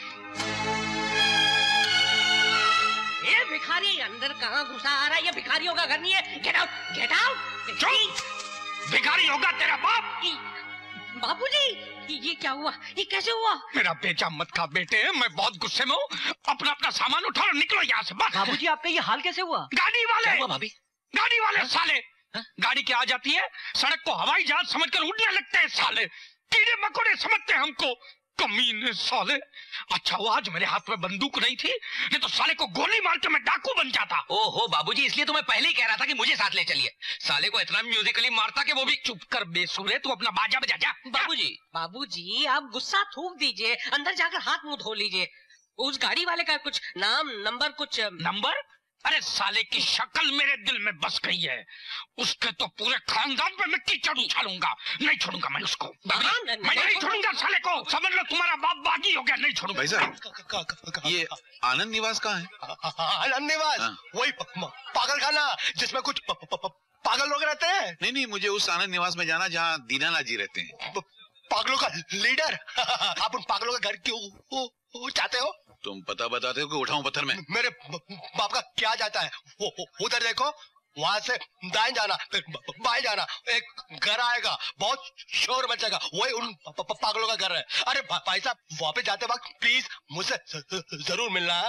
ये भिखारी अंदर कहाँ घुसा आ रहा है? ये भिखारियों का घर नहीं है। Get out, get out. भिखारी होगा तेरा बाप। बाबूजी, ये क्या हुआ? ये कैसे हुआ? मेरा बेचा मत खा बेटे, मैं बहुत गुस्से में हूँ। अपना सामान उठा और निकलो यहाँ से। बाबूजी, आपका ये हाल कैसे हुआ? गाड़ी वाले। भाभी, गाड़ी वाले साले। गाड़ी क्या आ जाती है, सड़क को हवाई जहाज समझकर उड़ने लगते हैं साले। कीड़े मकोड़े समझते हैं हमको, कमीने साले। अच्छा वो आज मेरे हाथ में बंदूक नहीं थी, नहीं तो साले को गोली मार के मैं डाकू बन जाता। ओहो बाबूजी, इसलिए तो मैं पहले ही कह रहा था कि मुझे साथ ले चलिए। साले को इतना म्यूजिकली मारता कि वो भी। चुप कर बेसुरे, तू अपना बाजा बजा जा। बाबूजी आप गुस्सा थूक दीजिए, अंदर जाकर हाथ मुंह धो लीजिए। उस गाड़ी वाले का कुछ नाम, नंबर, कुछ नंबर? अरे साले की शक्ल मेरे दिल में बस गई है। उसके तो पूरे खानदान पे मैं कीचड़ उछालूंगा। नहीं छोड़ूगा मैं उसको। मैं नहीं छोड़ूंगा साले को। समझ लो तुम्हारा बाप बागी हो गया। नहीं छोड़ूंगा। भाई साहब, ये आनंद निवास कहाँ है? आनंद निवास? वही पागल खाना जिसमें कुछ पागल लोग रहते हैं। नहीं, मुझे उस आनंद निवास में जाना जहाँ दीनानाथ जी रहते हैं। पागलों का लीडर? आप उन पागलों का घर क्यों चाहते हो? तुम पता बताते हो कि उठाऊं पत्थर में? मेरे बाप का क्या जाता है? उधर देखो, वहाँ से दाएं जाना, फिर बाएं जाना, एक घर आएगा, बहुत शोर मचेगा, वही उन पागलों का घर है। अरे भाई साहब, वहाँ पे जाते वक्त प्लीज मुझसे जरूर मिलना।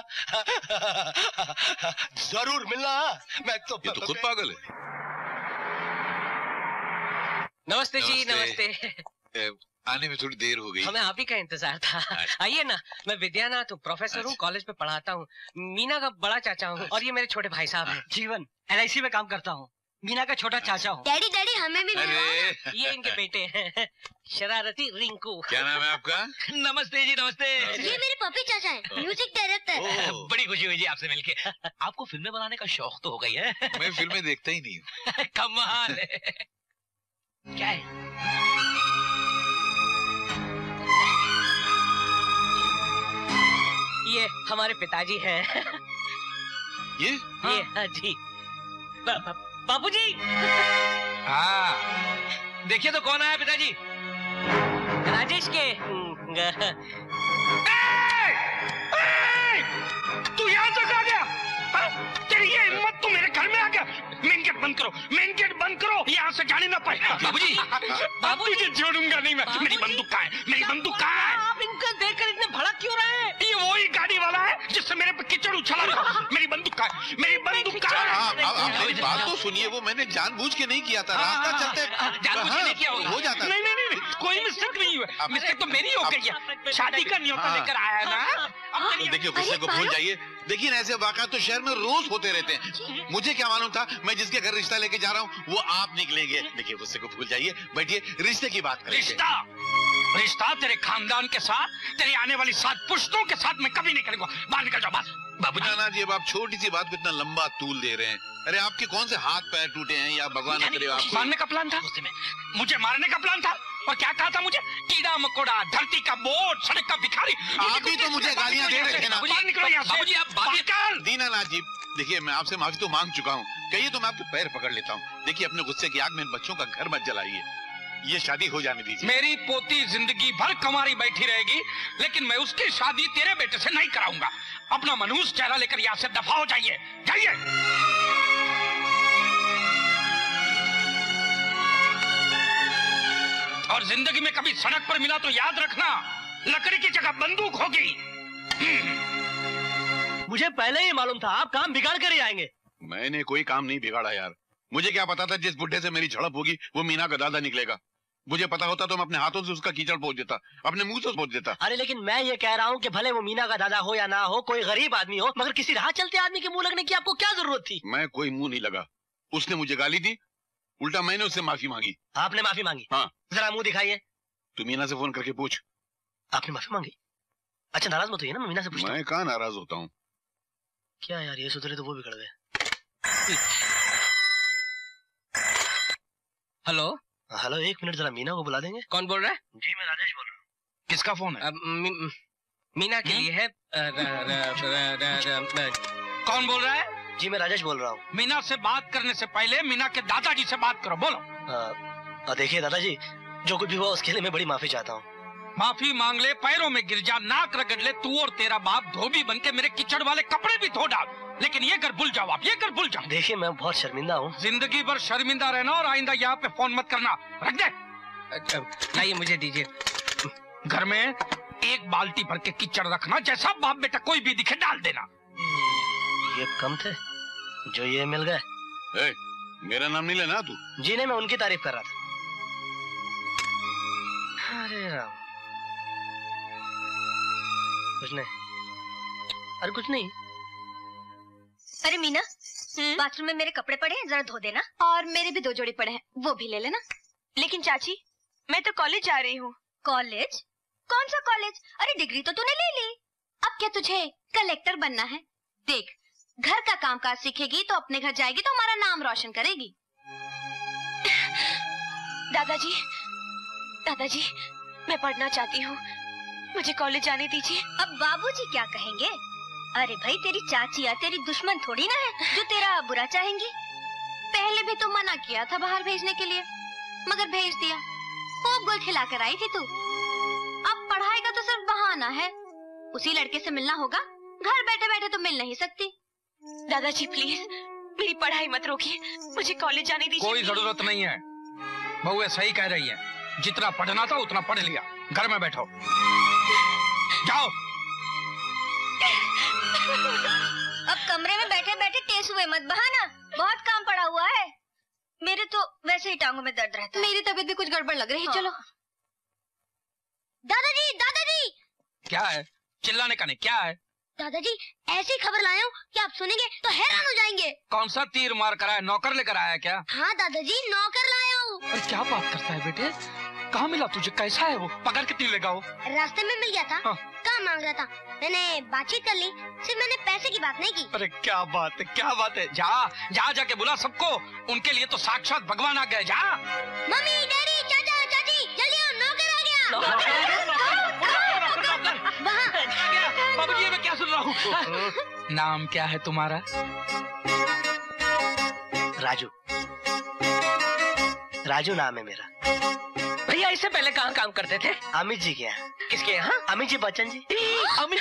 जरूर मिलना। मैं तो ये तो खुद पागल है। नमस्ते जी। नमस्ते। आने में थोड़ी देर हो गई। हमें आप ही का इंतजार था। आइए ना, मैं विद्यानाथ हूँ, प्रोफेसर हूँ, कॉलेज में पढ़ाता हूँ। मीना का बड़ा चाचा हूँ और ये मेरे छोटे भाई साहब हैं। जीवन, LIC में काम करता हूँ, मीना का छोटा चाचा हूँ। डैडी हमें भी अरे ये इनके बेटे हैं, शरारती रिंकू। क्या नाम है आपका? नमस्ते जी, नमस्ते। ये मेरे पपी चाचा हैं, म्यूजिक डायरेक्टर। बड़ी खुशी हुई जी आपसे मिलके। आपको फिल्में बनाने का शौक तो हो गई है? मैं फिल्में देखता ही नहीं हूँ। कमाल है। क्या है? ये हमारे पिताजी हैं। ये? हाँ जी। बाबूजी। हाँ, देखिए तो कौन आया पिताजी। राजेश के। तू यहाँ तक आ गया? तेरी ये हिम्मत, तू मेरे घर में आ गया? मेन गेट बंद करो, मेन गेट बंद करो, यहाँ से जाने ना पाए। बाबूजी, तुझे छोड़ूंगा नहीं मैं। मेरी बंदूक कहाँ है? मेरी बंदूक कहाँ है? आप इनको देखकर इतने भड़क क्यों रहे हैं? ये वही गाड़ी वाला है जिससे मेरे पे कीचड़ उछला था। मेरी बंदूक कहाँ है? मेरी बंदूक कहाँ है? आप मेरी बात तो सुनिए, वो मैंने जानबूझ के नहीं किया था, रास्ता चलते जानबूझ के नहीं किया होगा। हो जाता। नहीं, कोई मिस्टेक नहीं हुआ। मिस्टेक तो मेरी हो गई है। शादी का न्योता लेकर आया है ना। देखिए, गुस्से को भूल जाइए। देखिए, ऐसे वाक़यात तो शहर में रोज होते रहते हैं। मुझे क्या मालूम था मैं जिसके घर रिश्ता लेके जा रहा हूँ वो आप निकलेंगे। देखिए, गुस्से को भूल जाइए, बैठिए, रिश्ते की बात करें। रिश्ता तेरे खानदान के साथ, तेरी आने वाली 7 पुश्तों के साथ मैं कभी नहीं करूंगा। बाहर निकल जाओ, बस। बाबूजी, ना जी, अब आप छोटी सी बात को इतना लंबा तूल दे रहे हैं। अरे आपके कौन से हाथ पैर टूटे हैं या भगवान न करे आप मारने का प्लान था? मुझे मारने का प्लान था। और क्या कहा था मुझे? कीड़ा मकोड़ा, धरती का बोझ, सड़क का भिखारी। आप भी तो मुझे गालियां दे रहे थे ना। बाहर निकलो यहाँ से। बाबूजी, आप बात दीनानाथ जी, देखिए, मैं आपसे माफी तो मांग चुका हूँ। कहिए तो मैं आपके पैर पकड़ लेता हूँ। देखिए, अपने गुस्से की आग में बच्चों का घर मत जलाइए। ये शादी हो जाने दीजिए। मेरी पोती जिंदगी भर कमारी बैठी रहेगी, लेकिन मैं उसकी शादी तेरे बेटे से नहीं कराऊंगा। अपना मनहूस चेहरा लेकर यहाँ से दफा हो जाइए, जाइए। और जिंदगी में कभी सड़क पर मिला तो याद रखना, लकड़ी की जगह बंदूक होगी। मुझे पहले ही मालूम था आप काम बिगाड़ कर ही आएंगे। मैंने कोई काम नहीं बिगाड़ा यार। मुझे क्या पता था जिस बुढ़े से मेरी झड़प होगी वो मीना का दादा निकलेगा। मुझे पता होता तो मैं अपने हाथों से उसका कीचड़ पोंछ देता, अपने मुंह से पोंछ देता। अरे लेकिन मैं ये कह रहा हूँ कि भले वो मीना का दादा हो या ना हो, कोई गरीब आदमी हो, मगर किसी राह चलते आदमी के मुंह लगने की आपको क्या जरूरत थी? मैं कोई मुंह नहीं लगा। उसने मुझे गाली दी, उल्टा मैंने उससे माफी मांगी। आपने माफी मांगी? हाँ। जरा मुंह दिखाइए। तू मीना से फोन करके पूछ। आपने माफी मांगी? अच्छा, नाराज मत होइए ना, मैं मीना से पूछता हूं। मैं कहाँ नाराज होता हूँ। क्या यार, ये सुधरे तो वो बिगड़ गए। हेलो हेलो, 1 मिनट, जरा मीना को बुला देंगे। कौन बोल रहा है? जी, मैं राजेश बोल रहा हूँ। किसका फोन है? मीना के लिए है। कौन बोल रहा है? जी, मैं राजेश बोल रहा हूँ। मीना से बात करने से पहले मीना के दादाजी से बात करो, बोलो। देखिए दादाजी, जो कुछ भी हुआ उसके लिए मैं बड़ी माफी चाहता हूँ। माफी मांग ले, पैरों में गिर जा, नाक रगड़ ले, तू और तेरा बाप धोबी बनके मेरे कीचड़ वाले कपड़े भी धो डाल, लेकिन ये कर भूल जाओ आप, ये कर भूल जाओ। देखिए, मैं बहुत शर्मिंदा हूँ। जिंदगी भर शर्मिंदा रहना और आइंदा यहाँ पे फोन मत करना। रख दे। लाइए, मुझे दीजिए। घर में एक बाल्टी भर के कीचड़ रखना, जैसा बाप बेटा कोई भी दिखे डाल देना। ये कम थे जो ये मिल गए। मेरा नाम नहीं लेना तू। जी नहीं, मैं उनकी तारीफ कर रहा था। अरे राम, कुछ नहीं। अरे कुछ नहीं। अरे मीना, बाथरूम में मेरे कपड़े पड़े हैं, जरा धो देना। और मेरे भी 2 जोड़ी पड़े हैं, वो भी ले लेना। लेकिन चाची, मैं तो कॉलेज जा रही हूँ। कॉलेज? कौन सा कॉलेज? अरे डिग्री तो तूने ले ली, अब क्या तुझे कलेक्टर बनना है? देख, घर का कामकाज सीखेगी तो अपने घर जाएगी तो हमारा नाम रोशन करेगी। दादाजी, दादाजी, मैं पढ़ना चाहती हूँ, मुझे कॉलेज जाने दीजिए। अब बाबूजी क्या कहेंगे? अरे भाई, तेरी चाचियाँ तेरी दुश्मन थोड़ी ना है जो तेरा बुरा चाहेंगी। पहले भी तो मना किया था बाहर भेजने के लिए, मगर भेज दिया। खूब गुल खिलाकर आई थी तू। अब पढ़ाई का तो सिर्फ बहाना है। उसी लड़के से मिलना होगा, घर बैठे बैठे तो मिल नहीं सकती। दादाजी प्लीज, मेरी पढ़ाई मत रोकिए, मुझे कॉलेज जाने दीजिए। कोई जरूरत नहीं है, बहू सही कह रही है। जितना पढ़ना था उतना पढ़ लिया, घर में बैठो, जाओ। अब कमरे में बैठे बैठे टेस हुए मत बहाना, बहुत काम पड़ा हुआ है। मेरे तो वैसे ही टांगों में दर्द रहता है। मेरी तबीयत भी कुछ गड़बड़ लग रही है। चलो। दादाजी, दादाजी। क्या है? चिल्लाने का नहीं, क्या है? दादाजी, ऐसी खबर लाया हूँ कि आप सुनेंगे तो हैरान हो जाएंगे। कौन सा तीर मार कर आया? नौकर लेकर आया क्या? हाँ दादाजी, नौकर लाया हूँ। अरे क्या बात करता है बेटे, कहाँ मिला तुझे? कैसा है वो? पगार कितनी लेगा वो? रास्ते में मिल गया था। हाँ। काम मांग रहा था, मैंने बातचीत कर ली, सिर्फ मैंने पैसे की बात नहीं की। अरे क्या बात है, क्या बात है। जा जा जाके बुला सबको, उनके लिए तो साक्षात भगवान आ गए। जा। मम्मी, डैडी, चाचा, चाची, जल्दी आओ, नौकर आ गया। बाबूजी, मैं क्या सुन रहा हूँ? नाम क्या है तुम्हारा? राजू, राजू नाम है मेरा। भैया इससे पहले कहाँ काम करते थे? अमित जी के यहाँ। किसके यहाँ? अमित जी बच्चन जी। अमित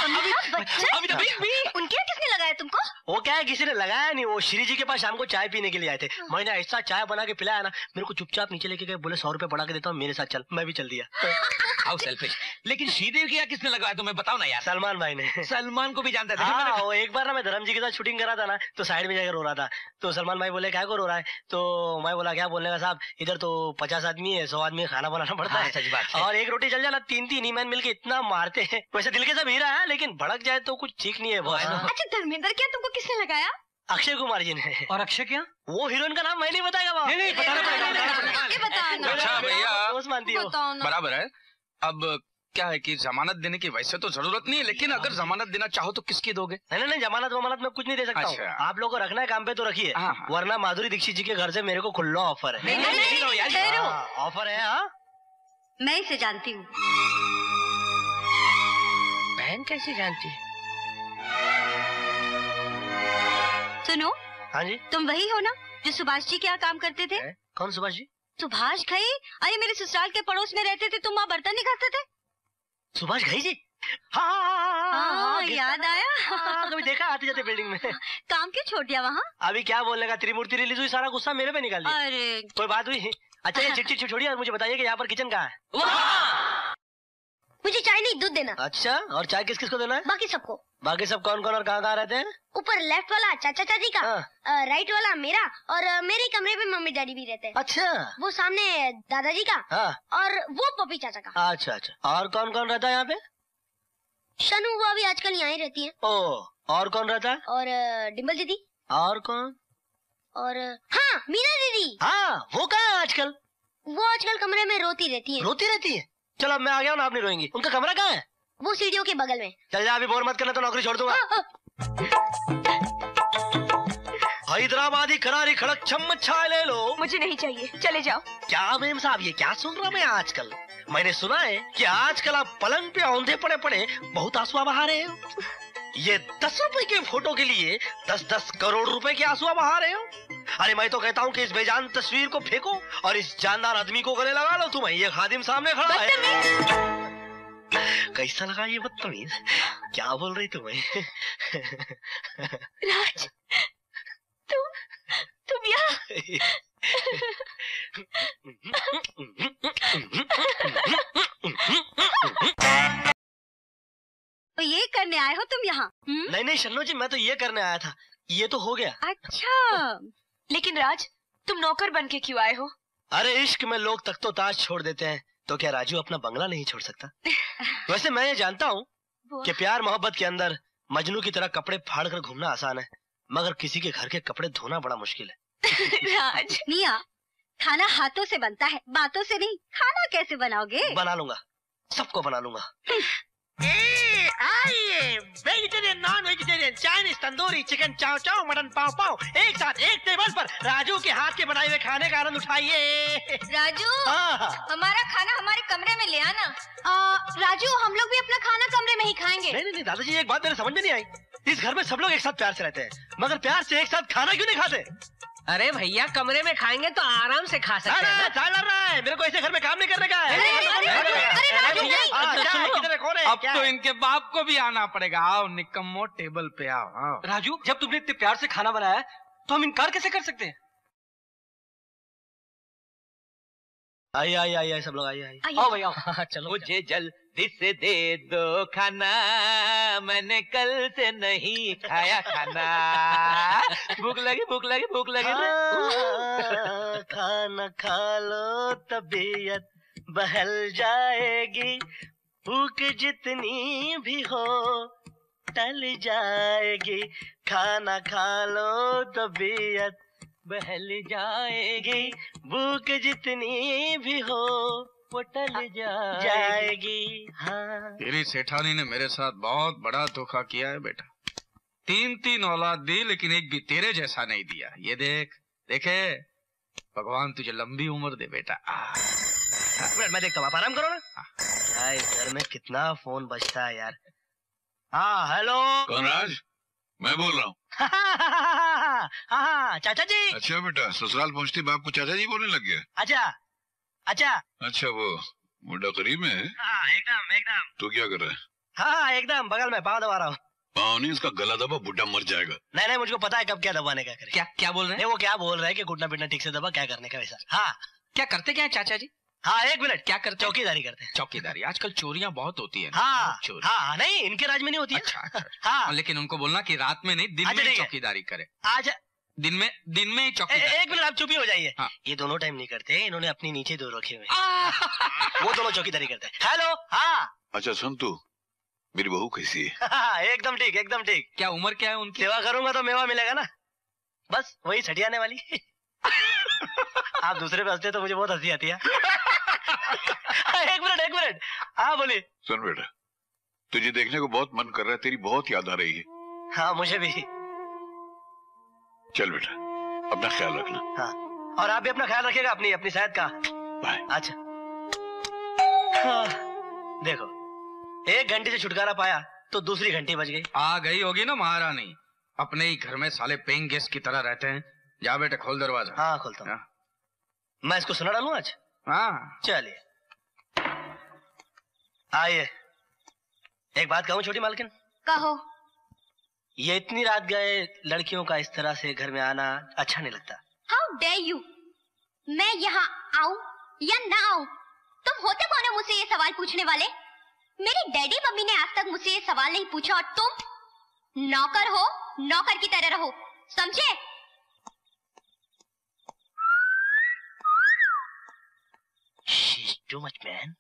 उनके यहाँ किसने लगाया तुमको? वो क्या है, किसी ने लगाया नहीं, वो श्री जी के पास शाम को चाय पीने के लिए आए थे। मैंने ऐसा चाय बना के पिलाया ना, मेरे को चुपचाप नीचे लेके गए, बोले 100 रुपए बढ़ा के देता हूँ, मेरे साथ चल। मैं भी चल दिया। How selfish. लेकिन श्रीदेव की यहाँ किसने लगाया तुम्हें बताओ ना यार। सलमान भाई ने। सलमान को भी जानते थे? हाँ, वो एक बार ना मैं धर्म जी के साथ शूटिंग करा था ना, तो साइड में जाकर रो रहा था, तो सलमान भाई बोले क्या को रो रहा है, तो मैं बोला क्या बोलने का साहब, इधर तो 50 आदमी है, 100 आदमी खाना बनाना पड़ता है। सच बात। और एक रोटी चल जाना 3-3 ईमान मिलके इतना मारते हैं। वैसे दिल के सब हीरा है, लेकिन भड़क जाए तो कुछ ठीक नहीं है बॉस। अच्छा धर्मेंद्र क्या तुमको किसने लगाया? अक्षय कुमार जी ने। और अक्षय क्या? वो हीरोइन का नाम मैं नहीं बताएगा बाबा। नहीं बताना पड़ेगा। अच्छा भैया, दोस्त मानती हो। बराबर है। अब क्या है कि जमानत देने की वैसे तो जरूरत नहीं है, लेकिन अगर जमानत देना चाहो तो किसकी दोगे? नहीं, जमानत में कुछ नहीं दे सकता हूँ। आप लोगों को रखना है काम पे तो रखिए, वरना माधुरी दीक्षित जी के घर से मेरे को खुला ऑफर है। ऑफर है। हाँ, मैं इसे जानती हूँ। बहन कैसे जानती है? सुनो। हाँ जी। तुम वही हो ना जो सुभाष जी के यहाँ काम करते थे? कौन सुभाष जी? सुभाष घई। अरे मेरे ससुराल के पड़ोस में रहते थे, तुम वहाँ बर्तन नहीं करते थे? सुभाष घई जी? हाँ, याद आया। कभी देखा आते जाते बिल्डिंग में। काम क्यों छोड़ दिया वहाँ? अभी क्या बोलने का, त्रिमूर्ति रिलीज हुई, सारा गुस्सा मेरे पे निकाल दिया। अरे कोई बात हुई? अच्छा ये चिट्ठी छोड़िए और मुझे बताइए कि यहाँ पर किचन कहाँ है? मुझे चाय नहीं, दूध देना। अच्छा, और चाय किस किस को देना है? बाकी सबको। बाकी सब कौन कौन और कहाँ कहाँ रहते हैं? ऊपर लेफ्ट वाला चाचा चाची का, राइट वाला मेरा, और मेरे कमरे में मम्मी डैडी भी रहते हैं। अच्छा। वो सामने दादाजी का, और वो पपी चाचा का। अच्छा, और कौन कौन रहता है यहाँ पे? शनु वो अभी आजकल यहाँ ही रहती है। और कौन रहता है? और डिम्पल दीदी। और कौन? और हाँ, मीना दीदी। हाँ, वो कहाँ है आजकल? वो आजकल कमरे में रोती रहती है। रोती रहती है? चलो अब मैं आ गया हूँ ना, आप नहीं रोएंगी। उनका कमरा कहाँ है? वो सीढ़ियों के बगल में। चल जा, अभी बोर मत करना तो नौकरी छोड़ दूंगा। हैदराबादी करारी खड़क चम्मच चाय ले लो। मुझे नहीं चाहिए, चले जाओ। क्या मेम साहब, ये क्या सुन रहा मैं आजकल? मैंने सुना है कि आजकल आप पलंग पे औंधे पड़े पड़े बहुत आंसुआ बहा रहे हो। ये 10 रुपए के फोटो के लिए 10-10 करोड़ रुपए के आंसुआ बहा रहे हो। अरे मैं तो कहता हूँ कि इस बेजान तस्वीर को फेंको और इस जानदार आदमी को गले लगा लो। तुम ये खादिम सामने खड़ा है। कैसा लगा ये बदतमीज? क्या बोल रही तुम्हें? राज, तुम यहाँ? तो ये करने आए हो तुम यहाँ? नहीं शन्नो जी, मैं तो ये करने आया था। ये तो हो गया। अच्छा, लेकिन राज तुम नौकर बन के क्यों आए हो? अरे इश्क में लोग तख्तो ताज छोड़ देते हैं, तो क्या राजू अपना बंगला नहीं छोड़ सकता? वैसे मैं ये जानता हूँ कि प्यार मोहब्बत के अंदर मजनू की तरह कपड़े फाड़ कर घूमना आसान है, मगर किसी के घर के कपड़े धोना बड़ा मुश्किल है। राज, मियां, खाना हाथों से बनता है, बातों से नहीं। खाना कैसे बनाओगे? बना लूंगा, सबको बना लूंगा। आइए, vegetarian, non vegetarian, Chinese, tandoori, chicken, chow chow, mutton pav pav, एक साथ एक टेबल पर राजू के हाथ के बनाए हुए खाने का आनंद उठाइए। राजू, हमारा खाना हमारे कमरे में ले आना। राजू, हम लोग भी अपना खाना कमरे में ही खाएंगे। नहीं दादाजी, एक बात मेरे समझ में नहीं आई। इस घर में सब लोग एक साथ प्यार से रहते हैं, मगर प्यार से एक साथ खाना क्यों नहीं खाते? अरे भैया, कमरे में खाएंगे तो आराम से खा सकते हैं। चाय लड़ रहा है, मेरे को ऐसे घर में काम नहीं करने का है। अब तो इनके बाप को भी आना पड़ेगा। आओ निकम्मो, टेबल पे आओ। राजू, जब तुमने इतने प्यार से खाना बनाया है तो हम इनकार कैसे कर सकते हैं? आइए सब लोग आइए। आओ भैया। चलो। मुझे जल्दी से दे दो खाना, मैंने कल से नहीं खाया खाना। भूख लगी खाना खा लो, तबीयत बहल जाएगी, भूख जितनी भी हो टल जाएगी। खाना खा लो, तबीयत बहल जाएगी, भूख जितनी भी हो वो टल जाएगी। हाँ। तेरी सेठानी ने मेरे साथ बहुत बड़ा धोखा किया है बेटा। 3 औलाद दी, लेकिन एक भी तेरे जैसा नहीं दिया। ये देखे भगवान तुझे लंबी उम्र दे बेटा। मैं देखता हूँ, आप आराम करो ना। यार इस घर में कितना फोन बजता है यार। हाँ हेलो। कौन राज? मैं बोल रहा हूँ। हाँ चाचा जी। अच्छा बेटा, ससुराल पहुंचते बाप को चाचा जी बोलने लग गया। अच्छा अच्छा अच्छा, वो मुंडा करीब में है? हाँ एकदम एकदम। तू क्या कर रहा है? हाँ एकदम बगल में पाँव दबा रहा हूँ। पाँव नहीं, उसका गला दबा, बुड्ढा मर जाएगा। नहीं नहीं, मुझको पता है कब क्या दबाने का करे। क्या बोल रहे हैं? वो क्या बोल रहे हैं कि घुटना पिटना ठीक से दबा, क्या करने का वैसा। हाँ क्या करते क्या है चाचा जी? हाँ एक मिनट, क्या करते? चौकीदारी करते हैं। चौकीदारी? आजकल चोरियां बहुत होती है। हाँ हाँ, नहीं इनके राज में नहीं होती है। अच्छा। हाँ लेकिन उनको बोलना कि रात में नहीं, दिन में चौकीदारी करे। आज दिन में ही चौकीदारी। एक मिनट आप चुप ही हो जाइए। हाँ। ये दोनों टाइम नहीं करते, इन्होंने अपनी नीचे दो रखे हुए। वो दोनों चौकीदारी करते हैं। हेलो। हाँ अच्छा सुन, तू मेरी बहू कैसी है? एकदम ठीक एकदम ठीक। क्या उम्र क्या है उनकी? सेवा करूंगा तो मेवा मिलेगा ना, बस वही छटियाने वाली। आप दूसरे पे हंसते तो मुझे बहुत हंसी आती है। एक मिनट। हाँ बोलिए। सुन बेटा, तुझे देखने को बहुत मन कर रहा है, तेरी बहुत याद आ रही है। हाँ मुझे भी। चल बेटा, अपना ख्याल रखना। हाँ, और आप भी अपना ख्याल रखिएगा अपनी सेहत का। बाय। अच्छा हाँ, देखो 1 घंटे से छुटकारा पाया तो दूसरी घंटी बज गई। आ गई होगी ना महारानी, अपने ही घर में साले पेइंग गेस्ट की तरह रहते हैं। जा बेटे खोल दरवाजा। हाँ खोलता हूँ। मैं इसको सुना डालूं आज? हाँ चलिए आइए। एक बात कहूँ छोटी मालकिन? कहो। ये इतनी रात गए लड़कियों का इस तरह से घर में आना अच्छा नहीं लगता। हाउ डेयर यू, मैं यहाँ आऊं या ना आऊं, तुम होते कौन हो मुझसे ये सवाल पूछने वाले? मेरी डैडी मम्मी ने आज तक मुझसे ये सवाल नहीं पूछा, और तुम नौकर हो, नौकर की तरह रहो, समझे? She's too much, man.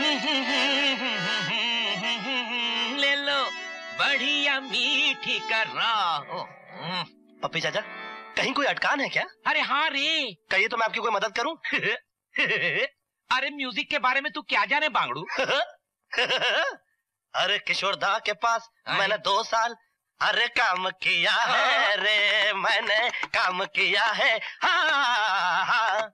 ले लो बढ़िया मीठी कर रहा हो। पप्पी चाचा, कहीं कोई अटकान है क्या? अरे हाँ रे। कहिए तो मैं आपकी कोई मदद करूं। अरे म्यूजिक के बारे में तू क्या जाने बांगड़ू? अरे किशोर दा के पास मैंने 2 साल अरे काम किया है रे, मैंने काम किया है। हाँ।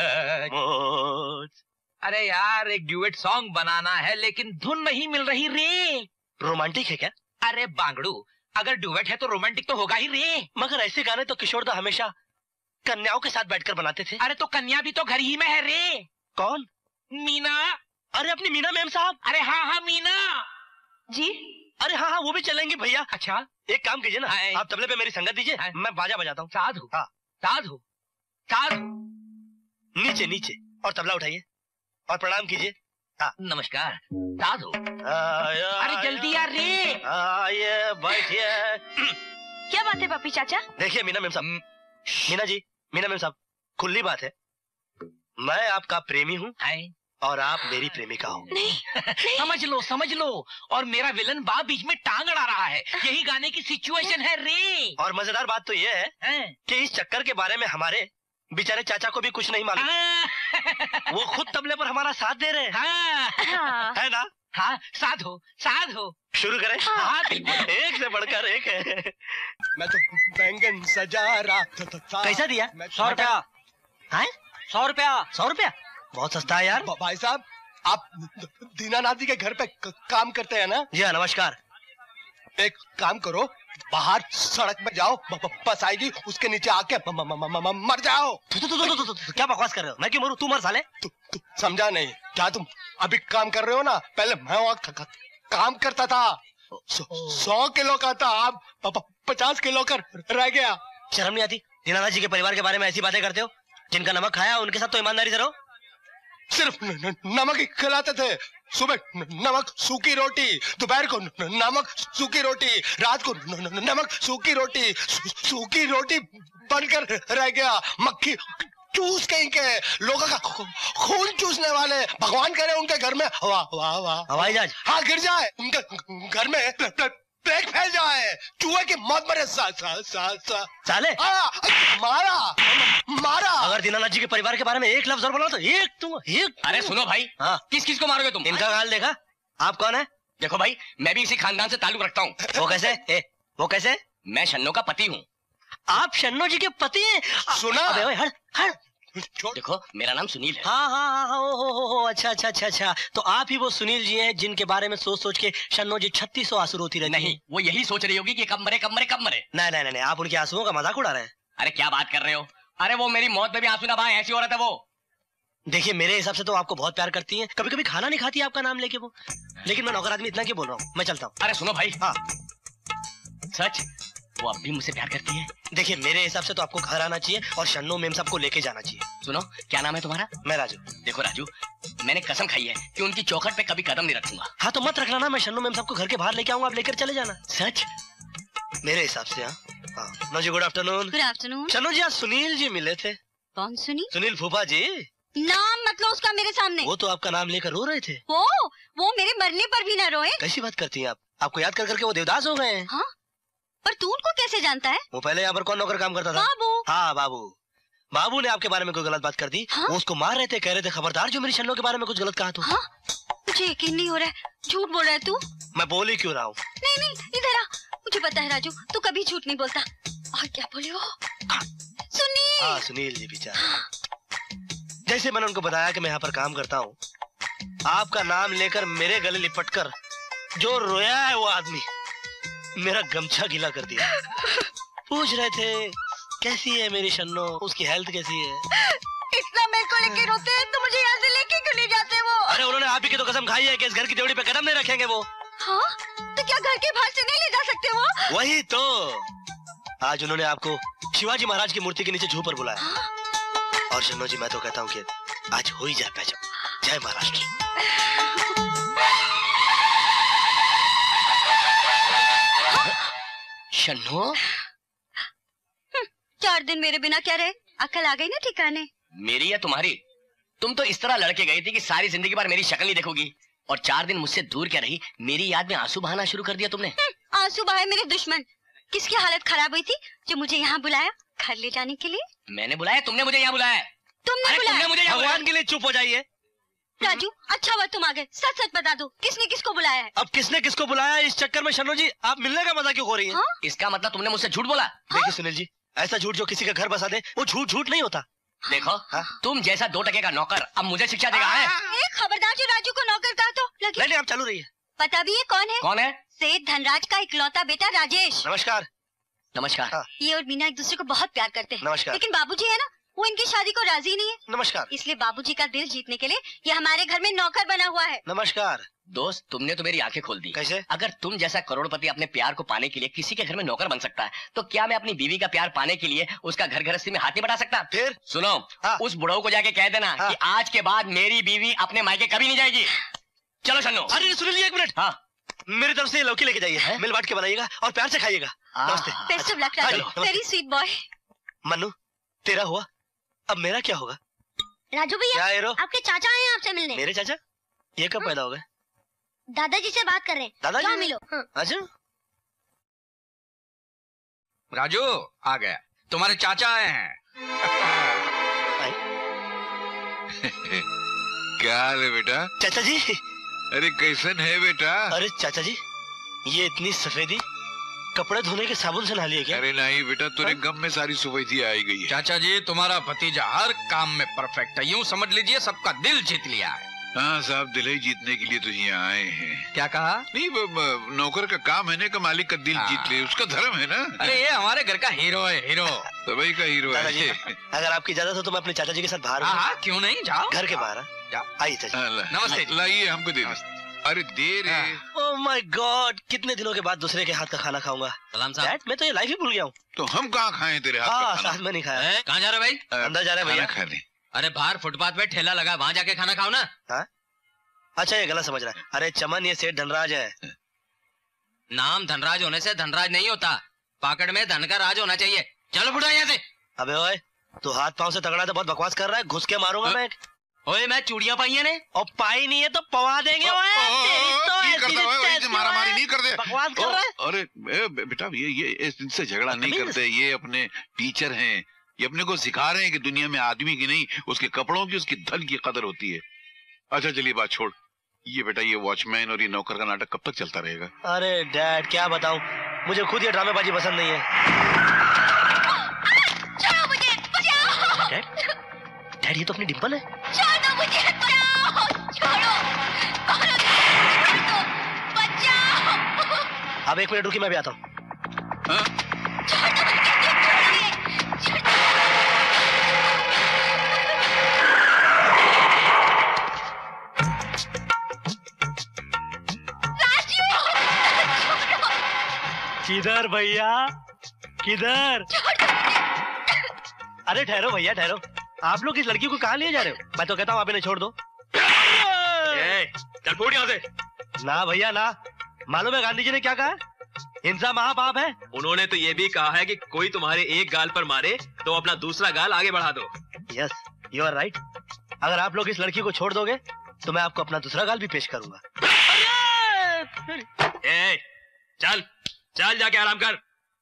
अरे यार एक ड्यूएट सॉन्ग बनाना है लेकिन धुन नहीं मिल रही रे। रोमांटिक है क्या? अरे बांगड़ू, अगर ड्यूएट है तो रोमांटिक तो होगा ही रे। मगर ऐसे गाने तो किशोर दा हमेशा कन्याओं के साथ बैठकर बनाते थे। अरे तो कन्या भी तो घर ही में है रे। कौन? मीना। अरे अपनी मीना मैम साहब। अरे हाँ मीना जी। अरे हाँ वो भी चलेंगे भैया। अच्छा एक काम कीजिए ना, आप तबले पे मेरी संगत दीजिए, मैं बाजा बजाता हूँ। साधु। हाँ साधु साधु। नीचे और तबला उठाइए और प्रणाम कीजिए। हाँ नमस्कार साधु। अरे जल्दी यार रे। आइए बैठिए। क्या बात है पप्पी चाचा? देखिए मीना मैम साहब, मीना मैम साहब, खुली बात है, मैं आपका प्रेमी हूँ और आप मेरी प्रेमिका हो। नहीं। समझ लो और मेरा विलन बाप बीच में टांग अड़ा रहा है, यही गाने की सिचुएशन है रे। और मजेदार बात तो ये है कि इस चक्कर के बारे में हमारे बेचारे चाचा को भी कुछ नहीं मालूम। वो खुद तबले पर हमारा साथ दे रहे हैं। है ना? हाँ साधु। शुरू करें? हाँ एक से बढ़कर एक है। मैं तो बैंगन सजा रहा था। कैसा दिया? 100 रुपया। 100 रुपया बहुत सस्ता है यार। भाई साहब, आप दीनानाथ जी के घर पे काम करते हैं ना? जी हाँ नमस्कार। एक काम करो, बाहर सड़क में जाओ, बस आएगी, उसके नीचे आके मर जाओ। क्या बकवास कर रहे हो? मैं क्यों मरूं? तू मर साले। तू समझा नहीं क्या? तुम अभी काम कर रहे हो ना, पहले मैं वहाँ काम करता था, 100 किलो का था, आप 50 किलो का रह गया। शर्म नहीं आती? दीनानाथ जी के परिवार के बारे में ऐसी बातें करते हो? जिनका नमक खाया उनके साथ तो ईमानदारी से रहो। सिर्फ नमक ही खिलाते थे। सुबह नमक सूखी रोटी, दोपहर को नमक सूखी रोटी, रात को नमक सूखी रोटी, सूखी रोटी बनकर रह गया। मक्खी चूस कहीं के, लोगों का खून चूसने वाले, भगवान करे उनके घर में हवाई जहाज हाँ गिर जाए, उनके घर में प्लेग फैल जाए, चूहे की मौत मरे। साले मारा। अगर दीनानाथ जी के परिवार के बारे में एक लफ्ज और बोला तो एक। अरे सुनो भाई, किस को मारोगे तुम? इनका गाल देखा? आप कौन है? देखो भाई, मैं भी इसी खानदान से ताल्लुक रखता हूँ। वो कैसे? मैं शन्नो का पति हूँ। आप शन्नो जी के पति हैं? सुना? हट। देखो मेरा नाम सुनील है। हाँ अच्छा। तो आप ही वो सुनील जी हैं जिनके बारे में सोच के शन्नो जी 3600 आंसू रोती रहती। नहीं, वो यही सोच रही होगी कि कब मरे। नहीं, आप उनके आंसुओं का मजाक उड़ा रहे हैं। अरे क्या बात कर रहे हो? अरे वो मेरी मौत में भी आंसू ना बहाए, ऐसी औरत है वो। देखिए मेरे हिसाब से तो आपको बहुत प्यार करती हैं, कभी कभी खाना नहीं खाती आपका नाम लेके वो। लेकिन मैं नौकर आदमी इतना क्यों बोल रहा हूँ, मैं चलता हूँ। अरे सुनो भाई। हाँ सच वो अब भी मुझसे प्यार करती है? देखिए मेरे हिसाब से तो आपको घर आना चाहिए और शन्नो मेम साहब को लेके जाना चाहिए। सुनो, क्या नाम है तुम्हारा? मैं राजू। देखो राजू, मैंने कसम खाई है कि उनकी चौखट पे कभी कदम नहीं रखूंगा। हाँ तो मत रखना ना, मैं शन्नो मेम साहब को घर के बाहर लेके आऊंगा, आप लेकर चले जाना। सच? मेरे हिसाब से। हाँ नो जी, good afternoon. Good afternoon. Shanno ji आज सुनील जी मिले थे। कौन सुनील? सुनील फूफा जी। नाम मत लो उसका मेरे सामने। वो तो आपका नाम लेकर रो रहे थे। वो मेरे मरने पर भी ना रोए। कैसी बात करती हैं आप? आपको याद कर करके वो देवदास हो गए हैं। हाँ? पर तू उनको कैसे जानता है? वो पहले यहाँ पर कौन नौकर काम करता था? बाबू। हाँ बाबू। बाबू ने आपके बारे में कोई गलत बात कर दी। हाँ? वो उसको मार रहे थे, कह रहे थे खबरदार जो मेरी शन्नो के बारे में कुछ गलत कहा तो। हाँ? मुझे यकीन नहीं हो रहा है, झूठ बोल रहा है तू। मैं बोल ही क्यों रहा हूँ? नहीं इधर आ, मुझे पता है राजू तू कभी झूठ नहीं बोलता। और क्या बोले हो? सुनील। हाँ सुनील जी बेचारे। जैसे मैंने उनको बताया कि मैं यहाँ पर काम करता हूँ, आपका नाम लेकर मेरे गले लिपटकर जो रोया है वो आदमी मेरा गमछा गीला कर दिया। पूछ रहे थे कैसी है मेरी शन्नो, उसकी हेल्थ कैसी है। इतना मेरे को लेके रोते हैं तो मुझे यहाँ से लेके क्यों नहीं जाते वो? अरे उन्होंने आप ही की तो कसम खाई है कि इस घर की देवड़ी पे कदम नहीं रखेंगे वो। हाँ? तो क्या घर के बाहर से नहीं ले जा सकते वो? वही तो, आज उन्होंने आपको शिवाजी महाराज की मूर्ति के नीचे झूपर बुलाया। हाँ? और शन्नो जी मैं तो कहता हूँ कि आज हो ही जाए पहचान। जय महाराष्ट्र। शन्नो 4 दिन मेरे बिना क्या रहे? अकल आ गई ना ठिकाने? मेरी या तुम्हारी? तुम तो इस तरह लड़के गई थी कि सारी जिंदगी भर मेरी शक्ल नहीं देखोगी, और 4 दिन मुझसे दूर क्या रही, मेरी याद में आंसू बहाना शुरू कर दिया तुमने। आंसू बहाए मेरे दुश्मन। किसकी हालत खराब हुई थी जो मुझे यहाँ बुलाया घर ले जाने के लिए? मैंने बुलाया? तुमने मुझे यहाँ बुलाया? तुमने बुलाया? मुझे भगवान के लिए चुप हो जाइए। राजू अच्छा हुआ तुम आ गए, सच सच बता दो किसने किसको बुलाया है? अब किसने किसको बुलाया इस चक्कर में शन्नो जी आप मिलने का मजा क्यों हो रही है? हाँ? इसका मतलब तुमने मुझसे झूठ बोला? देखिए सुनील जी, ऐसा झूठ जो किसी का घर बसा दे वो झूठ नहीं होता। देखो तुम जैसा 2 टके का नौकर अब मुझे शिक्षा देगा है? खबरदार जो राजू को नौकर कहा तो लगी। नहीं आप चालू रही है। पता भी है कौन है? कौन है? सेठ धनराज का इकलौता बेटा राजेश। नमस्कार। नमस्कार। ये और मीना एक दूसरे को बहुत प्यार करते हैं। नमस्कार। लेकिन बाबूजी है ना, वो इनकी शादी को राजी नहीं है। नमस्कार। इसलिए बाबूजी का दिल जीतने के लिए ये हमारे घर में नौकर बना हुआ है। नमस्कार। दोस्त तुमने तो मेरी आंखें खोल दी। कैसे? अगर तुम जैसा करोड़पति अपने प्यार को पाने के लिए किसी के घर में नौकर बन सकता है, तो क्या मैं अपनी बीवी का प्यार पाने के लिए उसका घर गृहस्थी में हाथ नहीं बढ़ा सकता? फिर सुनो, उस बुढ़ऊ को जाके कह देना कि आज के बाद मेरी बीवी अपने मायके कभी नहीं जाएगी। चलो शन्नो। अरे सुनील जी 1 मिनट। हाँ मेरी तरफ से लौकी लेके जाइए, मिल बांट के बनाइएगा और प्यार से खाइएगा। नमस्ते। Best of luck Raju, very sweet boy. Mannu तेरा हुआ, अब मेरा क्या होगा? राजू भैया आपके चाचा आए हैं आपसे मिलने। मेरे चाचा? ये कब पैदा हो गए? दादाजी से बात कर रहे हैं। दादाजी? जाओ मिलो। अच्छा राजू आ गया, तुम्हारे चाचा आए हैं। क्या हाल है बेटा? चाचा जी। अरे कैसन है बेटा? अरे चाचा जी ये इतनी सफेदी कपड़े धोने के साबुन से नहा लिए क्या? अरे नहीं बेटा, तेरे गम में सारी सफेदी आई गई है। चाचा जी तुम्हारा भतीजा हर काम में परफेक्ट है, यूँ समझ लीजिए सबका दिल जीत लिया है। हाँ साहब, दिल ही जीतने के लिए तो यहाँ आए हैं। क्या कहा? नहीं नौकर का काम है ना, का मालिक का दिल जीत ले, उसका धर्म है ना। अरे ये हमारे घर का हीरो है, हीरो सभी का हीरो है। अगर आपकी इजाजत हो तो मैं अपने चाचा जी के साथ बाहर। हाँ क्यों नहीं, जाओ घर के बाहर। आइए चाचा। नमस्ते। लाइए हमको दे। अरे दे रे। ओह माय गॉड, कितने दिनों के बाद दूसरे के हाथ का खाना खाऊंगा। सलाम साहब। मैं तो ये लाइफ ही भूल गया हूँ। तो हम कहाँ खाएं तेरे हाथ का खाना? साथ में नहीं खाया। कहाँ जा रहे भाई? अंदर जा रहे भैया खाने। अरे बाहर फुटपाथ पे ठेला लगा, वहाँ जाके खाना खाओ ना। हाँ? अच्छा ये गलत समझ रहा है। अरे चमन ये सेठ धनराज है। नाम धनराज होने से धनराज नहीं होता, पाकड़ में धन का राज होना चाहिए। चलो बुढ़ा यहाँ से। अबे ओए तू हाथ पाँव से तगड़ा तो बहुत बकवास कर रहा है, घुस के मारूंगा मैं। ओए मैं चूड़ियां पाई है ने, और पाई नहीं है तो पवा देंगे। मारामारी नहीं कर दे, बकवास कर रहा है। अरे बेटा ये इनसे झगड़ा नहीं करते, ये अपने टीचर हैं, ये अपने को सिखा रहे हैं कि दुनिया में आदमी की नहीं उसके कपड़ों की, उसकी धन की कदर होती है। अच्छा चलिए बात छोड़, ये बेटा ये वॉचमैन और ये नौकर का नाटक कब तक चलता रहेगा? अरे डैड क्या बताऊं, मुझे खुद ये ड्रामेबाजी पसंद नहीं है। छोड़ो मुझे, बचाओ। डैड ये तो अपनी डिंपल है। छोड़ो मुझे, बचाओ, छोड़ो, बचाओ। अब 1 मिनट रुकी, मैं भी आता हूँ। छोड़ो मुझे, किधर भैया, किधर? अरे ठहरो भैया ठहरो, आप लोग इस लड़की को कहाँ ले जा रहे हो? मैं तो कहता हूँ आप इन्हें छोड़ दो। चल फूट यहाँ से। ना भैया ना, मालूम है गांधी जी ने क्या कहा? हिंसा महापाप है। उन्होंने तो ये भी कहा है कि कोई तुम्हारे एक गाल पर मारे तो अपना दूसरा गाल आगे बढ़ा दो। Yes, you are right. अगर आप लोग इस लड़की को छोड़ दोगे तो मैं आपको अपना दूसरा गाल भी पेश करूंगा। चल चल जाके आराम कर।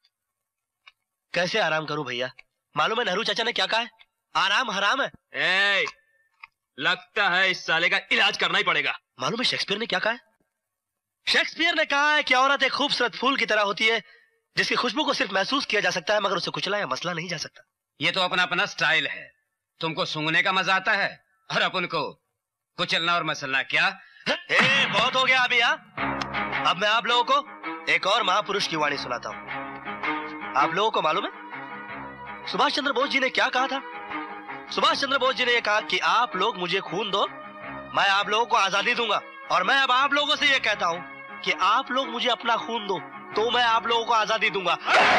कैसे आराम करूं भैया? मालूम है नेहरू चाचा ने क्या कहा है? आराम हराम है। लगता है इस साले का इलाज करना ही पड़ेगा। मालूम है शेक्सपियर ने क्या कहा है? शेक्सपियर ने कहा है कि औरत एक खूबसूरत फूल की तरह होती है जिसकी खुशबू को सिर्फ महसूस किया जा सकता है मगर उसे कुचला या मसला नहीं जा सकता। ये तो अपना अपना स्टाइल है। तुमको सूंघने का मजा आता है और अपन को कुचलना और मसलना। क्या बहुत हो गया अभी। अब मैं आप लोगों को एक और महापुरुष की वाणी सुनाता हूँ। आप लोगों को मालूम है सुभाष चंद्र बोस जी ने क्या कहा था? सुभाष चंद्र बोस जी ने यह कहा कि आप लोग मुझे खून दो, मैं आप लोगों को आजादी दूंगा। और मैं अब आप लोगों से यह कहता हूँ कि आप लोग मुझे अपना खून दो तो मैं आप लोगों को आजादी दूंगा।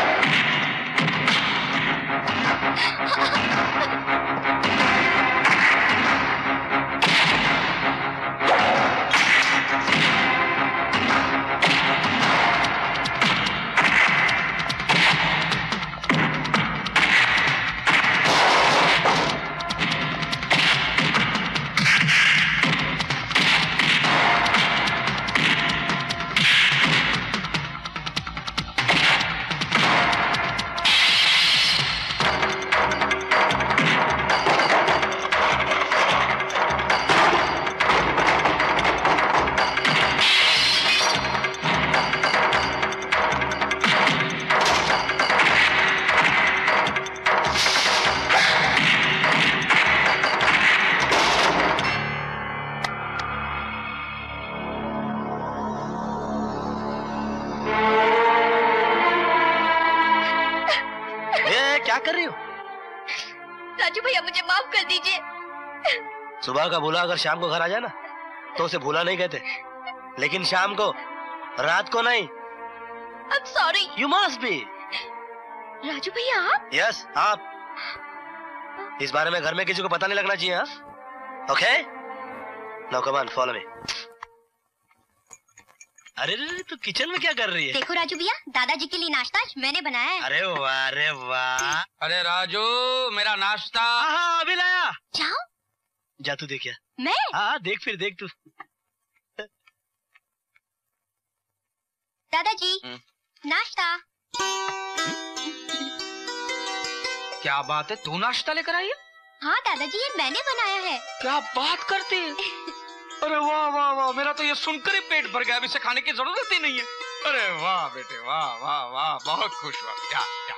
सुबह का भूला अगर शाम को घर आ जाए ना तो उसे भूला नहीं कहते, लेकिन शाम को, रात को नहीं। I'm sorry. You must be. Raju भैया आप? Yes, आप। इस बारे में घर में किसी को पता नहीं लगना चाहिए। हाँ? Okay? Now come on, follow me. अरे तू किचन में क्या कर रही है? देखो राजू भैया, दादाजी के लिए नाश्ता मैंने बनाया है। अरे वाह, अरे वाह। अरे राजू, मेरा नाश्ता। हाँ अभी लाया। जाओ। जा तू देख। मैं? हाँ देख, फिर देख तू। दादाजी नाश्ता। क्या बात है, तू नाश्ता लेकर आई है? हाँ दादाजी, ये मैंने बनाया है। क्या बात करती है? अरे वाह वाह वाह, मेरा तो ये सुनकर ही पेट भर गया। अब इसे खाने की जरूरत ही नहीं है। अरे वाह बेटे, वाह वाह वाह, बहुत खुश हुआ। क्या क्या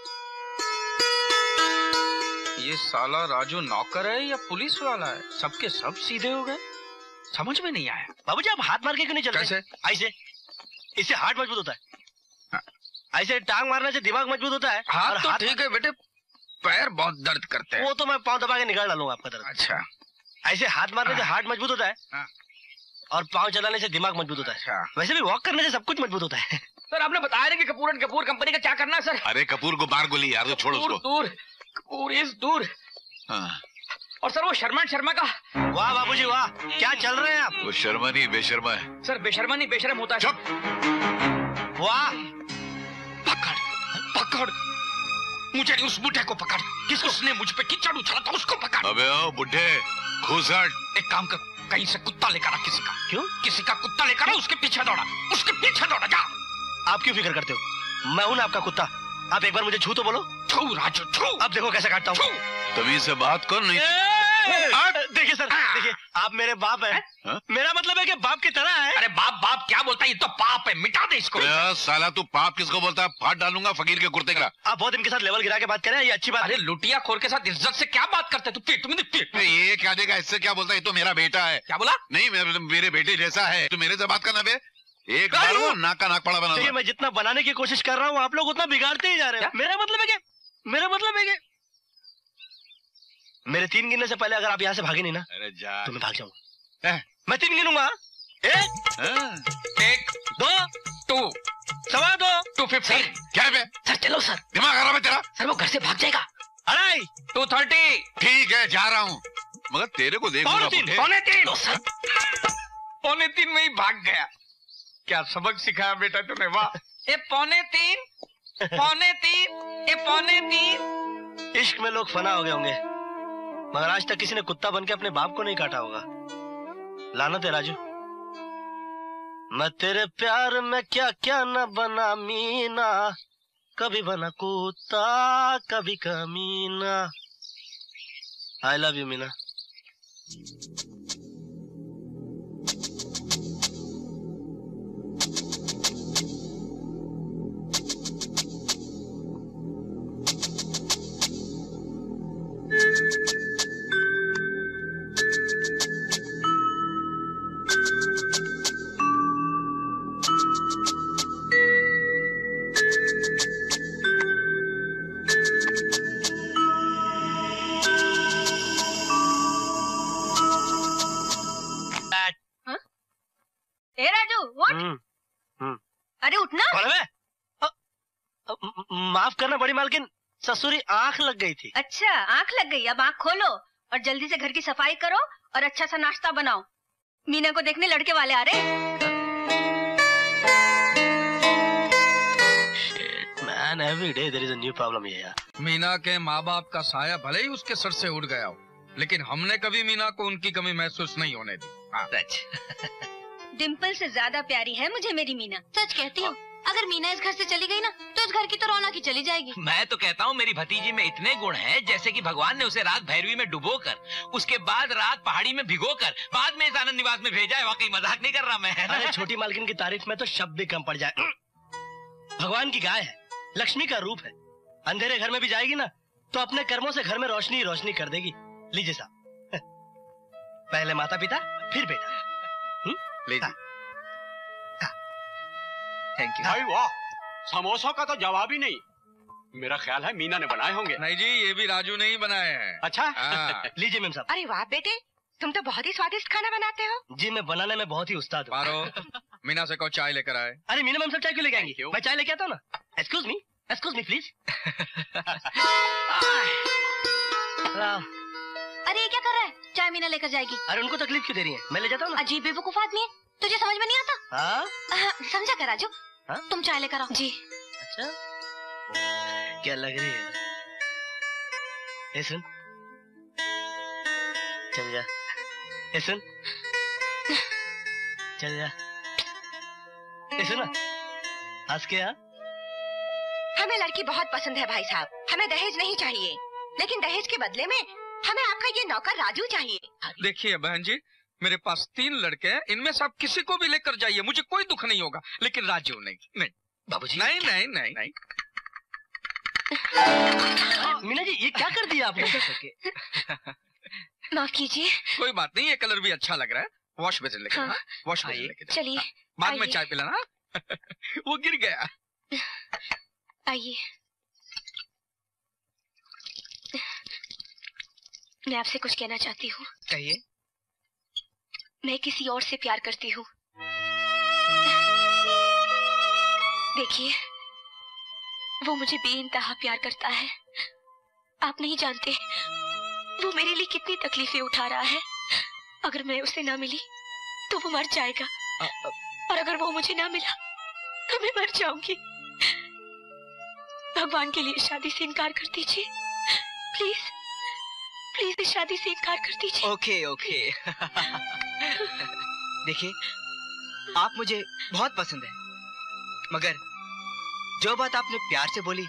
ये साला राजू नौकर है या पुलिस वाला है? सबके सब सीधे हो गए, समझ में नहीं आया। बाबूजी आप हाथ मार के क्यों नहीं चलते? कैसे? ऐसे, इससे हार्ट मजबूत होता है। ऐसे टांग मारने से दिमाग मजबूत होता है। हाथ तो ठीक है बेटे, पैर बहुत दर्द करते हैं। वो तो मैं पाँव दबा के निकाल डालूंगा आपका दर्द। अच्छा, ऐसे हाथ मारने से हार्ट मजबूत होता है और पाँव चलाने से दिमाग मजबूत होता है। वैसे भी वॉक करने से सब कुछ मजबूत होता है। सर आपने बताया नहीं कि कपूर एंड कपूर कंपनी का क्या करना है सर? अरे कपूर को मार गोली यार, तो छोड़ उसको। दूर कपूर इज दूर। और सर वो शर्मा का। वाह बाबूजी वाह, क्या चल रहे हैं आप? वो शर्मा नहीं बेशर्मा है। सर बेशर्मा नहीं बेशरम होता है। चुप। वाह, पकड़ पकड़ मुझे, उस बुढ़े को पकड़। किसको? उसने मुझ पे कीचड़ उछाला था, उसको पकड़। अबे ओ बुढ़े घूसट। एक काम कर, कहीं से कुत्ता लेकर आ किसी का। क्यों? किसी का कुत्ता लेकर आ, उसके पीछे दौड़ा, उसके पीछे दौड़ा जा। आप क्यों फिक्र करते हो? मैं हूं ना आपका कुत्ता। आप एक बार मुझे छू तो बोलो। छू राजू छू। अब देखो कैसे काटता हूँ। तभी से बात कर। नहीं देखिए सर, देखिए आप मेरे बाप हैं। मेरा मतलब है कि बाप की तरह है। अरे बाप बाप क्या बोलता है, ये तो पाप है, मिटा दे इसको। साला तू पाप किसको बोलता है? फाड़ डालूंगा फकीर के कुर्ते का। आप बहुत इनके साथ लेवल गिरा के बात करें, ये अच्छी बात। अरे लुटिया खोर के साथ इज्जत से क्या बात करते? तू पीठ में पीठ। ये क्या देगा, इससे क्या बोलता है? ये तो मेरा बेटा है। क्या बोला? नहीं मेरे बेटे जैसा है। तू मेरे से बात करना बे। एक बार वो नाक का नाक पड़ा बना। देखिए मैं जितना बनाने की कोशिश कर रहा हूँ आप लोग उतना बिगाड़ते ही जा रहे हैं। मेरा मतलब है कि मेरे 3 गिनने से पहले अगर आप यहाँ से भागे नहीं ना, अरे जा, तो मैं भाग जाऊंगा। मैं 3 गिनूंगा। 1 2 2 2.25 250 क्या है? सर चलो सर, दिमाग खराब है तेरा? सर वो घर से भाग जाएगा। 2.5 230 ठीक है जा रहा हूँ, मगर तेरे को देखूंगा। 3 पौने 3 में ही भाग गया। क्या सबक सिखाया बेटा तूने, वाह। ए 2.25 3 इश्क में लोग फना हो गए होंगे, मगर आज तक किसी ने कुत्ता बन के अपने बाप को नहीं काटा होगा। लानत है राजू। मैं तेरे प्यार में क्या क्या न बना मीना, कभी बना कुत्ता कभी कमीना। I love you Meena. अरे उठना। माफ करना बड़ी मालकिन, ससुरी आंख लग गई थी। अच्छा आंख लग गई, अब आंख खोलो और जल्दी से घर की सफाई करो और अच्छा सा नाश्ता बनाओ। मीना को देखने लड़के वाले आ रहे। Man, every day there is a new problem here. Meena के माँ बाप का साया भले ही उसके सर से उड़ गया हो, लेकिन हमने कभी मीना को उनकी कमी महसूस नहीं होने दी। डिम्पल से ज्यादा प्यारी है मुझे मेरी मीना। सच कहती हूँ, अगर मीना इस घर से चली गई ना तो इस घर की तो रौनक ही चली जाएगी। मैं तो कहता हूँ मेरी भतीजी में इतने गुण हैं, जैसे कि भगवान ने उसे रात भैरवी में डुबोकर, उसके बाद रात पहाड़ी में भिगोकर, बाद में इस आनंद निवास में भेजा है। वाकई मजाक नहीं कर रहा मैं। अरे छोटी मालकिन की तारीफ में तो शब्द भी कम पड़ जाए। भगवान की गाय है, लक्ष्मी का रूप है। अंधेरे घर में भी जाएगी ना तो अपने कर्मों से घर में रोशनी ही रोशनी कर देगी। लीजिए साहब, पहले माता पिता फिर बेटा। लीजिए। थैंक यू भाई। वाह, समोसा का तो जवाब ही नहीं। मेरा ख्याल है मीना ने बनाए होंगे। नहीं जी, ये भी राजू ने ही बनाए हैं। अच्छा लीजिए मैम साहब। अरे वाह बेटे, तुम तो बहुत ही स्वादिष्ट खाना बनाते हो। जी मैं बनाने में बहुत ही उस्ताद हूँ। पारो, मीना से कहो चाय लेकर आए। अरे मीना मैम साहब चाय क्यों लेके आएंगी? मैं चाय लेके आता हूँ ना। Excuse me please. अरे ये क्या कर रहा है? चाय मीना लेकर जाएगी। अरे उनको तकलीफ क्यों दे रही है? मैं ले जाता हूँ ना। अजीब बेवकूफ आदमी है, तुझे समझ में नहीं आता? समझा कर राजू। तुम चाय लेकर आओ। जी। अच्छा क्या लग रही है? ए सुन, चल जा। ए सुन, चल जा। ए सुन ना, हंस के। हमें लड़की बहुत पसंद है भाई साहब, हमें दहेज नहीं चाहिए, लेकिन दहेज के बदले में हमें आपका ये नौकर राजू चाहिए। देखिए बहन जी, मेरे पास 3 लड़के हैं, इनमें से आप किसी को भी लेकर जाइए, मुझे कोई दुख नहीं होगा, लेकिन राजू नहीं। बाबूजी नहीं। मीना जी ये क्या कर दिया आपने? माफ कीजिए। कोई बात नहीं, ये कलर भी अच्छा लग रहा है। वॉश बेसिन लेके वॉश बेसिन लेके चलिए बाद में चाय पिलाना। वो गिर गया। आइए, मैं आपसे कुछ कहना चाहती हूँ। कहिए। मैं किसी और से प्यार करती हूँ। देखिए, वो मुझे बेइंतहा प्यार करता है। आप नहीं जानते वो मेरे लिए कितनी तकलीफें उठा रहा है। अगर मैं उसे ना मिली तो वो मर जाएगा, और अगर वो मुझे ना मिला तो मैं मर जाऊंगी। भगवान के लिए शादी से इनकार कर दीजिए प्लीज। प्लीज इस शादी से इनकार कर दीजिए। ओके। देखिए, आप मुझे बहुत पसंद है, मगर जो बात आपने प्यार से बोली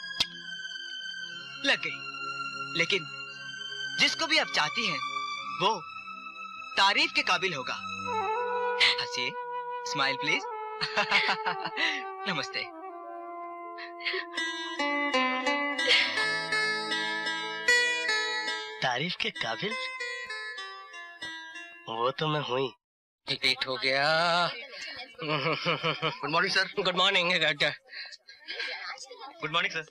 लग गई। लेकिन जिसको भी आप चाहती हैं वो तारीफ के काबिल होगा। हंसिए, स्माइल प्लीज। नमस्ते। तारीफ के काबिल? वो तो मैं हुई। लेट हो गया। Good morning sir. Good morning. Good morning sir.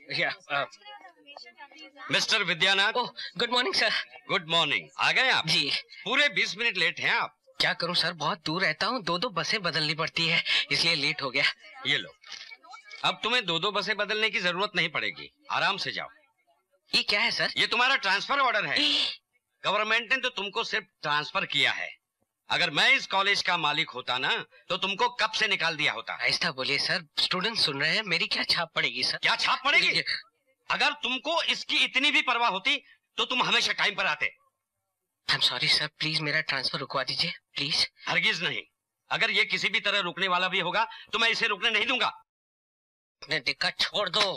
Mister Vidyanath. Good morning sir. Good morning. आ गए आप? जी। पूरे 20 मिनट लेट हैं आप। क्या करूं सर, बहुत दूर रहता हूं, 2-2 बसें बदलनी पड़ती है, इसलिए लेट हो गया। ये लो, अब तुम्हें 2-2 बसें बदलने की जरूरत नहीं पड़ेगी, आराम से जाओ। ये क्या है सर? ये तुम्हारा ट्रांसफर ऑर्डर है। गवर्नमेंट ने तो तुमको सिर्फ ट्रांसफर किया है। अगर मैं इस कॉलेज का मालिक होता ना तो तुमको कब से निकाल दिया होता। ऐसा बोलिए सर, स्टूडेंट सुन रहे हैं, मेरी क्या छाप पड़ेगी सर? क्या छाप पड़ेगी? अगर तुमको इसकी इतनी भी परवाह होती तो तुम हमेशा टाइम पर आते। I am sorry sir, please मेरा ट्रांसफर रुकवा दीजिए प्लीज। हरगिज नहीं, अगर ये किसी भी तरह रुकने वाला भी होगा तो मैं इसे रुकने नहीं दूंगा। अपने दिक्कत छोड़ दो।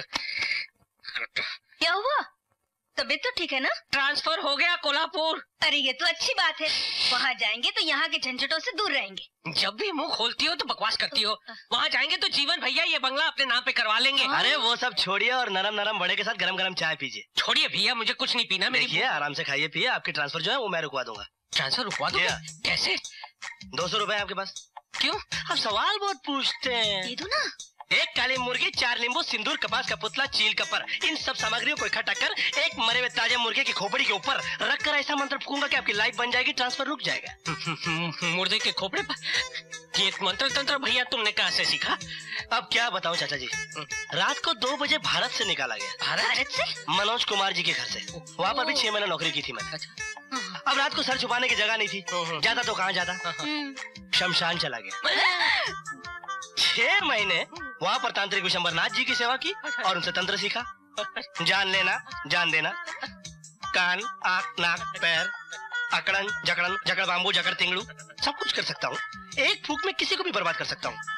क्या हुआ? तबीयत तो ठीक है ना? ट्रांसफर हो गया कोल्हापुर। अरे ये तो अच्छी बात है, वहाँ जाएंगे तो यहाँ के झंझटों से दूर रहेंगे। जब भी मुंह खोलती हो तो बकवास करती हो। वहाँ जाएंगे तो जीवन भैया ये बंगला अपने नाम पे करवा लेंगे। अरे वो सब छोड़िए और नरम नरम बड़े के साथ गरम गरम चाय पीजिए। छोड़िए भैया, मुझे कुछ नहीं पीना। मेरी आराम से खाइए पिए, आपकी ट्रांसफर जो है वो मैं रुकवा दूंगा। ट्रांसफर रुकवा दो? कैसे? 200 रुपए आपके पास। क्यों? आप सवाल बहुत पूछते हैं। दे दो ना। 1 काली मुर्गी, 4 नींबू, सिंदूर, कपास का पुतला, चील कपर, इन सब सामग्रियों को इकट्ठा कर एक मरे हुए ताजे मुर्गे की खोपड़ी के ऊपर रखकर ऐसा मंत्र फूंकूंगा कि आपकी लाइफ बन जाएगी, ट्रांसफर रुक जाएगा। मुर्गे के खोपड़े पर ये मंत्र तंत्र भैया तुमने कहाँ से सीखा? अब क्या बताऊं चाचा जी, रात को 2 बजे भारत से निकाला गया। भारत से? मनोज कुमार जी के घर से। वहाँ पर भी 6 महीने नौकरी की थी मैंने। अब रात को सर छुपाने की जगह नहीं थी, जाता तो कहाँ जाता, शमशान चला गया। 6 महीने वहाँ पर तांत्रिक विशंबरनाथ जी की सेवा की और उनसे तंत्र सीखा। जान लेना, जान देना, कान, आँख, नाक, पैर, अकड़न, जकड़न, जकड़ बाम्बू, जकड़ तिंगड़ू, सब कुछ कर सकता हूँ। एक फूंक में किसी को भी बर्बाद कर सकता हूँ।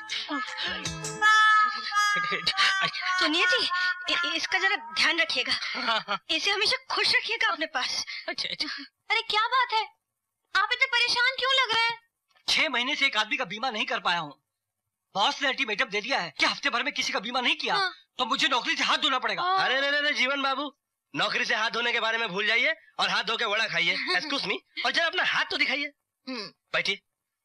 सुनिए जी, इसका जरा ध्यान रखिएगा, इसे हमेशा खुश रखिएगा अपने पास। अरे क्या बात है, आप इतने परेशान क्यों लग रहे हैं? 6 महीने से एक आदमी का बीमा नहीं कर पाया हूँ। बॉस ने अल्टीमेटम दे दिया है कि हफ्ते भर में किसी का बीमा नहीं किया तो मुझे नौकरी से हाथ धोना पड़ेगा। अरे जीवन बाबू, नौकरी से हाथ धोने के बारे में भूल जाइए और हाथ धो के वड़ा खाइए। एक्सक्यूज मी, और जरा अपना हाथ तो दिखाइए। बैठिए।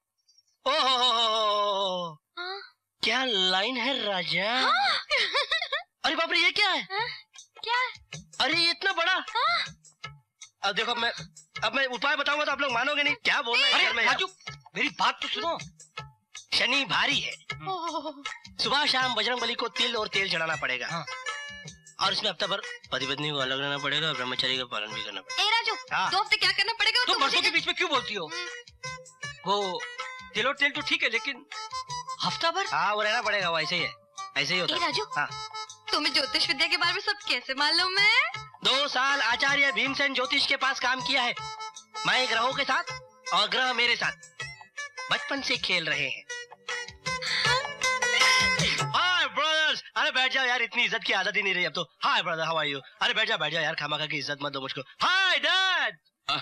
ओहो, क्या लाइन है राजा। अरे बाप रे, ये क्या है? क्या? अरे ये इतना बड़ा। अब देखो, अब मैं उपाय बताऊंगा तो आप लोग मानोगे नहीं। क्या बोल रहे हैं? राजू, मेरी बात तो सुनो। शनि भारी है, सुबह शाम बजरंगबली को तिल और तेल चढ़ाना पड़ेगा। और इसमें हफ्ता भर पति पत्नी को अलग रहना पड़ेगा और ब्रह्मचर्य का पालन भी करना पड़ेगा। राजू, 2 हफ्ते क्या करना पड़ेगा? तुम मर्दों के बीच में क्यों बोलती हो? वो तिल और तेल तो ठीक है, लेकिन हफ्ता भर? हाँ, वो रहना पड़ेगा, वो ऐसे ही है, ऐसे ही होता है। राजू, तुम्हें ज्योतिष विद्या के बारे में सब कैसे मालूम है? 2 साल आचार्य भीमसेन ज्योतिष के पास काम किया है। मैं ग्रहों के साथ और ग्रह मेरे साथ बचपन से खेल रहे हैं। हाय ब्रदर्स, अरे बैठ जाओ यार, इतनी इज्जत की आदत ही नहीं रही अब तो। Hi brother, how are you? अरे बैठ जाओ यार, खामखा की इज्जत मत दो मुझको। Hi dad.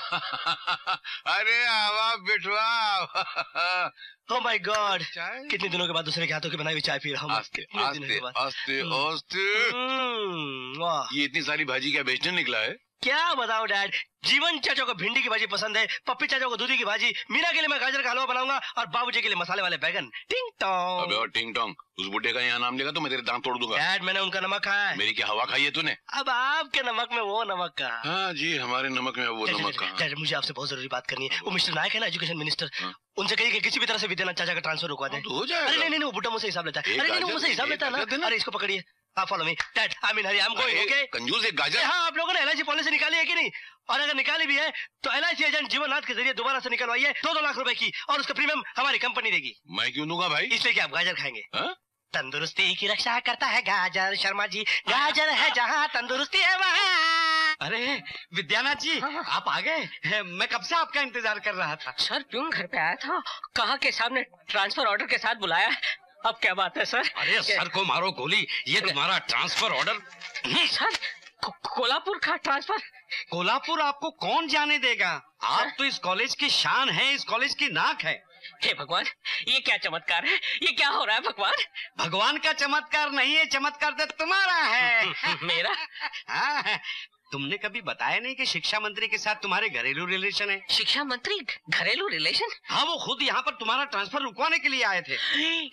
अरे आवा बिठवा। ओह माय गॉड, कितने दिनों के बाद दूसरे के हाथों की बनाई हुई चाय पी रहा हूँ। आस्ते आस्ते आस्ते। ये इतनी सारी भाजी क्या बेचने निकला है? क्या बताओ डैड, जीवन चाचा को भिंडी की भाजी पसंद है, पप्पी चाचा को दूधी की भाजी, मीना के लिए मैं गाजर का हलवा बनाऊंगा और बाबूजी के लिए मसाले वाले बैगन। टिंग टोंग। अबे और टिंग टोंग, उस बुड्ढे का यहाँ नाम लेगा तो मैं तेरे दांत तोड़ दूंगा। डैड, मैंने उनका नमक खाया है। मेरी क्या हवा खाई है तूने? अब आपके नमक में वो नमक का। हाँ जी, हमारे नमक में वो नमक का। डैड, मुझे आपसे बहुत जरूरी बात करनी है। वो मिस्टर नायक है ना, एजुकेशन मिनिस्टर, उनसे कहिए कि किसी भी तरह से विद्यानंद चाचा का ट्रांसफर रुकवा दें। हो जाएगा। अरे नहीं, वो बुड्ढा मुझसे हिसाब लेता है। अरे नहीं, वो मुझसे हिसाब लेता है ना। अरे इसको पकड़िए, आप follow me dad, I mean Hari, I am going, okay? कंजूस एक गाजर। हाँ, आप लोगों ने LIC पॉलिसी निकाली है कि नहीं? और अगर निकाली भी है तो LIC एजेंट जीवननाथ के जरिए दोबारा से निकलवाइए 2-2 लाख रुपए की, और उसका प्रीमियम हमारी कंपनी देगी। मैं क्यों दूंगा भाई? इसलिए कि आप गाजर खाएंगे। तंदुरुस्ती की रक्षा करता है गाजर, शर्मा जी। गाजर है जहाँ तंदुरुस्ती है वहाँ। अरे विद्यानाथ जी, आप आ गए? मैं कब से आपका इंतजार कर रहा था। सर प्यून घर पे आया था, कहा के सामने ट्रांसफर ऑर्डर के साथ बुलाया। अब क्या बात है सर? अरे सर को मारो गोली, ये तुम्हारा ट्रांसफर ऑर्डर। सर, कोल्हापुर का ट्रांसफर? कोल्हापुर आपको कौन जाने देगा? आप तो इस कॉलेज की शान है, इस कॉलेज की नाक है। हे भगवान, ये क्या चमत्कार है? ये क्या हो रहा है भगवान? भगवान का चमत्कार नहीं है, चमत्कार तो तुम्हारा है। मेरा? हाँ, तुमने कभी बताया नहीं कि शिक्षा मंत्री के साथ तुम्हारे घरेलू रिलेशन है। शिक्षा मंत्री घरेलू रिलेशन? हाँ, वो खुद यहाँ पर तुम्हारा ट्रांसफर रुकवाने के लिए आए थे।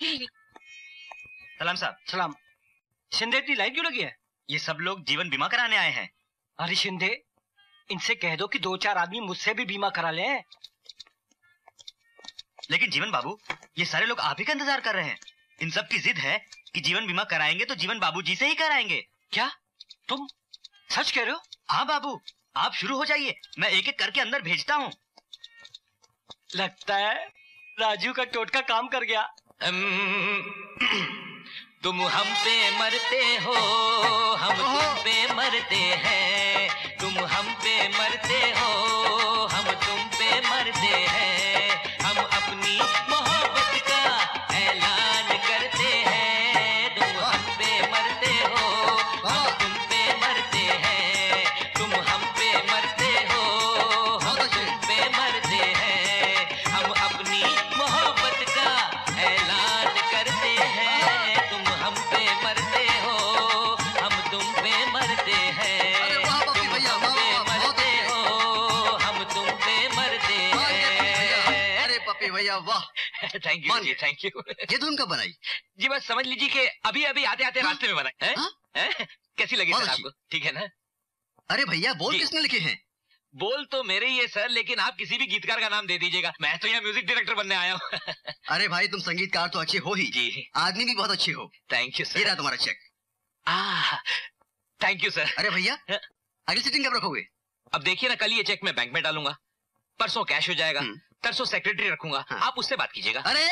सलाम साहब। सलाम। शिंदे इतनी लाइन क्यों लगी है? ये सब लोग जीवन बीमा कराने आए हैं। अरे शिंदे, इनसे कह दो कि 2-4 आदमी मुझसे भी बीमा करा लें। लेकिन जीवन बाबू, ये सारे लोग आप ही का इंतजार कर रहे हैं। इन सब की जिद है कि जीवन बीमा कराएंगे तो जीवन बाबू जी से ही कराएंगे। क्या तुम सच कह रहे हो? हाँ बाबू, आप शुरू हो जाइए, मैं एक एक करके अंदर भेजता हूँ। लगता है राजू का टोटका काम कर गया। तुम हम पे मरते हो, हम तुम पे मरते हैं। तुम हम पे मरते हो, हम तुम पे मरते हैं। हम अपनी मोहब्बत का ऐलान करते हैं। तुम हम पे मरते हो, हम तुम पे मरते हैं। तुम हम पे मरते हो, हम तुम पे मरते हैं। हम अपनी मोहब्बत का ऐलान करते हैं। तुम हम पे मरते हो, हम तुम पे मरते हैं। तुम हम पे मरते हो, हम तुम पे मरते हैं। अरे पप्पी भैया वाह। थैंक यू जी, थैंक यू। ये धुन कब बनाई? जी बस समझ लीजिए कि अभी अभी आते आते रास्ते में बनाई है। कैसी लगी सर आपको? ठीक है ना? अरे भैया बोल किसने लिखे हैं? बोल तो मेरे ही है सर, लेकिन आप किसी भी गीतकार का नाम दे दीजिएगा, मैं तो यहाँ म्यूजिक डायरेक्टर बनने आया हूँ। अरे भाई तुम संगीतकार तो अच्छे हो ही जी, आदमी भी बहुत अच्छे हो। Thank you sir. ये रहा तुम्हारा चेक। Thank you sir. अरे भैया अगली सीटिंग कब रखोगे? अब देखिए ना, कल ये चेक मैं बैंक में डालूंगा, परसों कैश हो जाएगा, तरसों सेक्रेटरी रखूंगा। आप उससे बात कीजिएगा। अरे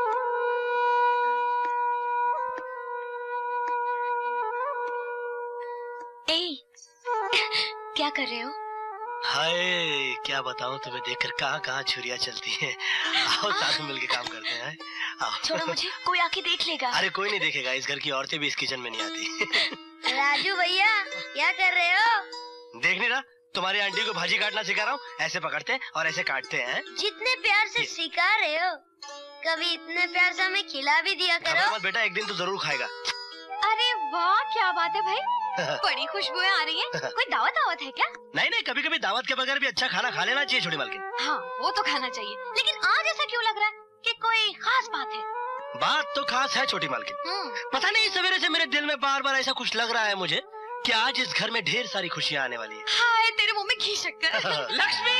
क्या कर रहे हो? हाय क्या बताऊं तुम्हें, देखकर कहाँ कहाँ छुरियां चलती हैं। आओ साथ में मिलके काम करते हैं। आओ। छोड़ो मुझे, कोई आके देख लेगा। अरे कोई नहीं देखेगा, इस घर की औरतें भी इस किचन में नहीं आती। राजू भैया क्या कर रहे हो? देख नहीं रहा, तुम्हारी आंटी को भाजी काटना सिखा रहा हूँ। ऐसे पकड़ते हैं और ऐसे काटते हैं। जितने प्यार से सिखा रहे हो, कभी इतने प्यार से हमें खिला भी दिया करो। मत बेटा, एक दिन तो जरूर खाएगा। अरे वाह क्या बात है भाई, बड़ी खुशबुएं आ रही हैं। कोई दावत है क्या? नहीं नहीं, कभी कभी दावत के बगैर भी अच्छा खाना खा लेना चाहिए छोटी मालकिन। हाँ वो तो खाना चाहिए, लेकिन आज ऐसा क्यों लग रहा है कि कोई खास बात है? बात तो खास है छोटी मालकिन। पता नहीं सवेरे से मेरे दिल में बार बार ऐसा कुछ लग रहा है मुझे कि आज इस घर में ढेर सारी खुशियाँ आने वाली है। हाय तेरे मुंह में घी शक्कर। लक्ष्मी!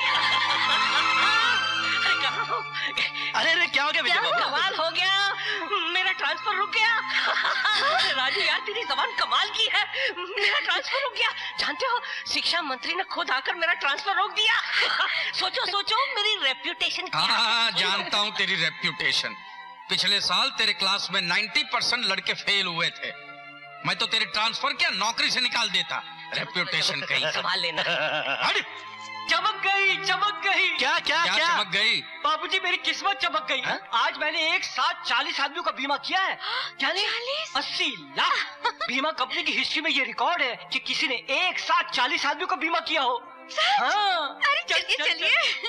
अरे अरे क्या हो गया विजय बाबू? कमाल हो गया, मेरा ट्रांसफर रुक गया। राजू यार तेरी जबान कमाल की है, मेरा ट्रांसफर रुक गया। जानते हो शिक्षा मंत्री ने खुद आकर मेरा ट्रांसफर रोक दिया। सोचो सोचो मेरी रेप्यूटेशन। हाँ जानता हूँ तेरी रेप्यूटेशन। पिछले साल तेरे क्लास में 90% लड़के फेल हुए थे। मैं तो तेरे ट्रांसफर क्या नौकरी से निकाल देता। रेप्यूटेशन कहीं संभाल लेना। चमक गई चमक गई। क्या क्या क्या, क्या? चमक गई? बाबूजी मेरी किस्मत चमक गई। आज मैंने एक साथ 40 आदमियों का बीमा किया है। क्या 80 लाख। बीमा कंपनी की हिस्ट्री में ये रिकॉर्ड है कि किसी ने एक साथ 40 आदमियों का बीमा किया हो। हाँ। अरे चलिए चलिए।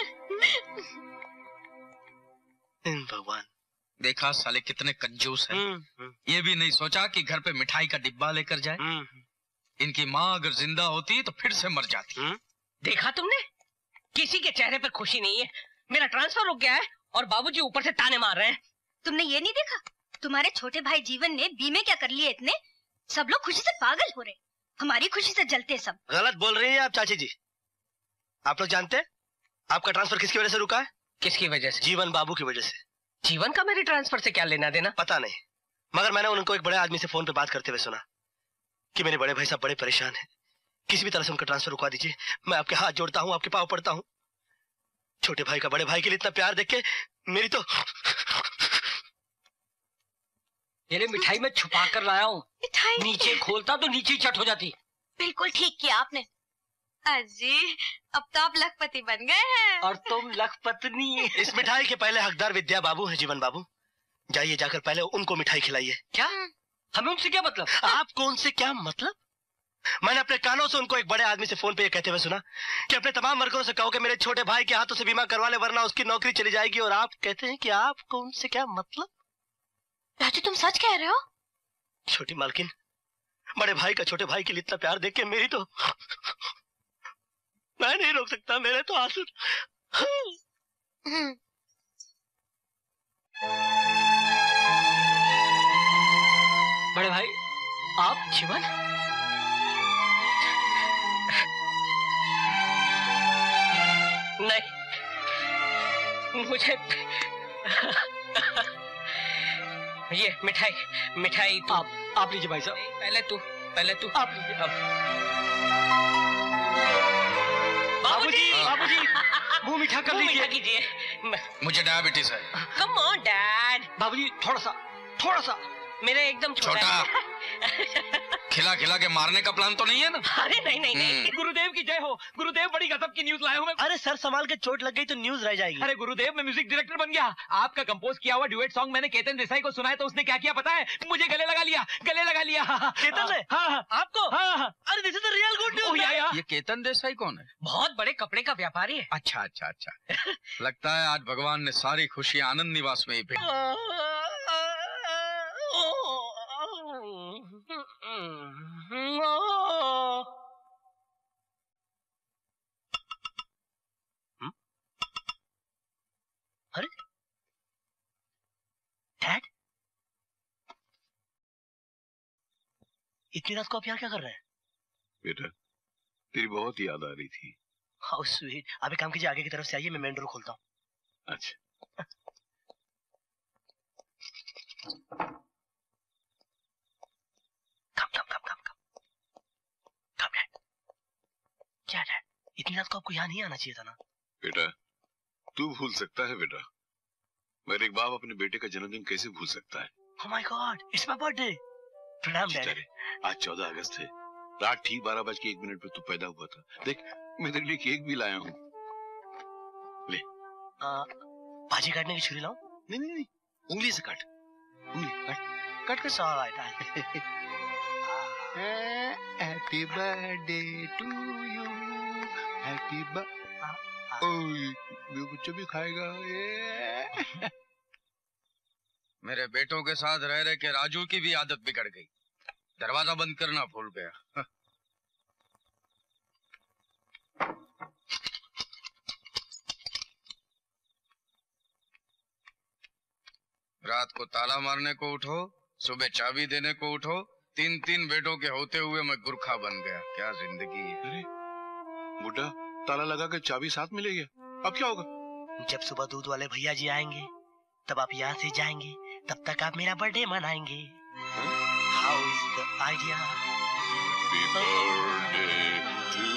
भगवान, देखा साले कितने कंजूस हैं। ये भी नहीं सोचा कि घर पे मिठाई का डिब्बा लेकर जाए। इनकी माँ अगर जिंदा होती तो फिर से मर जाती। देखा तुमने, किसी के चेहरे पर खुशी नहीं है। मेरा ट्रांसफर रुक गया है और बाबूजी ऊपर से ताने मार रहे हैं। तुमने ये नहीं देखा, तुम्हारे छोटे भाई जीवन ने बीमे क्या कर लिए इतने। सब लोग खुशी से पागल हो रहे, हमारी खुशी से जलते सब। गलत बोल रही हैं आप चाची जी। आप लोग जानते हैं आपका ट्रांसफर किसकी वजह से रुका है? किसकी वजह से? जीवन बाबू की वजह से। जीवन का मेरे ट्रांसफर से क्या लेना देना? पता नहीं, मगर मैंने उनको एक बड़े आदमी से फोन पे बात करते हुए सुना कि मेरे बड़े भाई साहब बड़े परेशान हैं, किसी भी तरह से उनका ट्रांसफर रुकवा दीजिए। मैं आपके हाथ जोड़ता हूँ, आपके पाँव पड़ता हूँ। छोटे भाई का बड़े भाई के लिए इतना प्यार देख के मेरी तो। ये मिठाई में छुपा कर लाया हूँ, नीचे खोलता तो नीचे ही चट हो जाती। बिल्कुल ठीक किया आपने। अजी अब तो आप लखपति बन गए हैं। और तुम लखपत्नी। इस मिठाई के पहले हकदार विद्या बाबू है जीवन बाबू। जाइए जाकर पहले उनको मिठाई खिलाइए। क्या? हमें उनसे क्या मतलब? आपको उनसे क्या मतलब? मैंने अपने कानों से उनको एक बड़े आदमी से फोन पे ये कहते हुए सुना कि अपने तमाम वर्करों से कहो कि मेरे छोटे भाई के हाथों से बीमा करवा ले, वरना उसकी नौकरी चली जाएगी। और आप कहते हैं कि आपको उनसे क्या मतलब? राजू तुम सच कह रहे हो? छोटी मालकिन, बड़े भाई का छोटे भाई के लिए इतना प्यार देख के मेरी तो मैं नहीं रोक सकता, मेरे तो आंसू। बड़े भाई आप जीवन? नहीं, मुझे ये मिठाई मिठाई आप लीजिए भाई साहब। पहले तू आप लीजिए। बाबूजी बाबूजी मुंह मीठा कर लीजिए। मुझे डायबिटीज है। Come on dad. बाबूजी थोड़ा सा मेरा एकदम छोटा खिला खिला के मारने का प्लान तो नहीं है ना? अरे नहीं। गुरुदेव की जय हो। गुरुदेव बड़ी गजब की न्यूज लाया हूँ मैं। अरे सर संभाल के, चोट लग गई तो न्यूज रह जाएगी। अरे गुरुदेव मैं म्यूजिक डायरेक्टर बन गया। आपका कंपोज किया हुआ ड्यूएट सॉन्ग मैंने केतन देसाई को सुनाया तो उसने क्या किया पता है? मुझे गले लगा लिया। केतन ने? हाँ आपको? हाँ। अरे this is the real good news. ये केतन देसाई कौन है? बहुत बड़े कपड़े का व्यापारी है। अच्छा। लगता है आज भगवान ने सारी खुशी आनंद निवास में ही अरे डैड, इतनी रात को आप यहाँ क्या कर रहे हैं? बेटा तेरी बहुत याद आ रही थी। How sweet. आप एक काम कीजिए, आगे की तरफ से आइए, मैं मेन डोर खोलता हूँ। अच्छा। कम डैड। क्या डैड, इतनी रात को आपको यहाँ नहीं आना चाहिए था ना? बेटा तू भूल सकता है बेटा, मगर एक बाप अपने बेटे का जन्मदिन कैसे भूल सकता है? Oh my God, it's my birthday. प्रणाम डैडी। आज 14 अगस्त है, रात ठीक 12:01 पर तू पैदा हुआ था। देख मैं तेरे लिए केक भी लाया हूँ। ले। भाजी काटने की छुरी लाऊं? नहीं, उंगली से काट। उंगली काट। सारा happy birthday to you, happy बच्चा भी खाएगा। मेरे बेटों के साथ रह रहे के राजू की भी आदत बिगड़ गई, दरवाजा बंद करना भूल गया। रात को ताला मारने को उठो, सुबह चाबी देने को उठो। 3 बेटों के होते हुए मैं गुरखा बन गया। क्या जिंदगी है। अरे बुड्ढा, ताला लगा के चाबी साथ में ले गया, अब क्या होगा? जब सुबह दूध वाले भैया जी आएंगे तब आप यहाँ से जाएंगे, तब तक आप मेरा बर्थडे मनाएंगे। How is the idea? Happy birthday to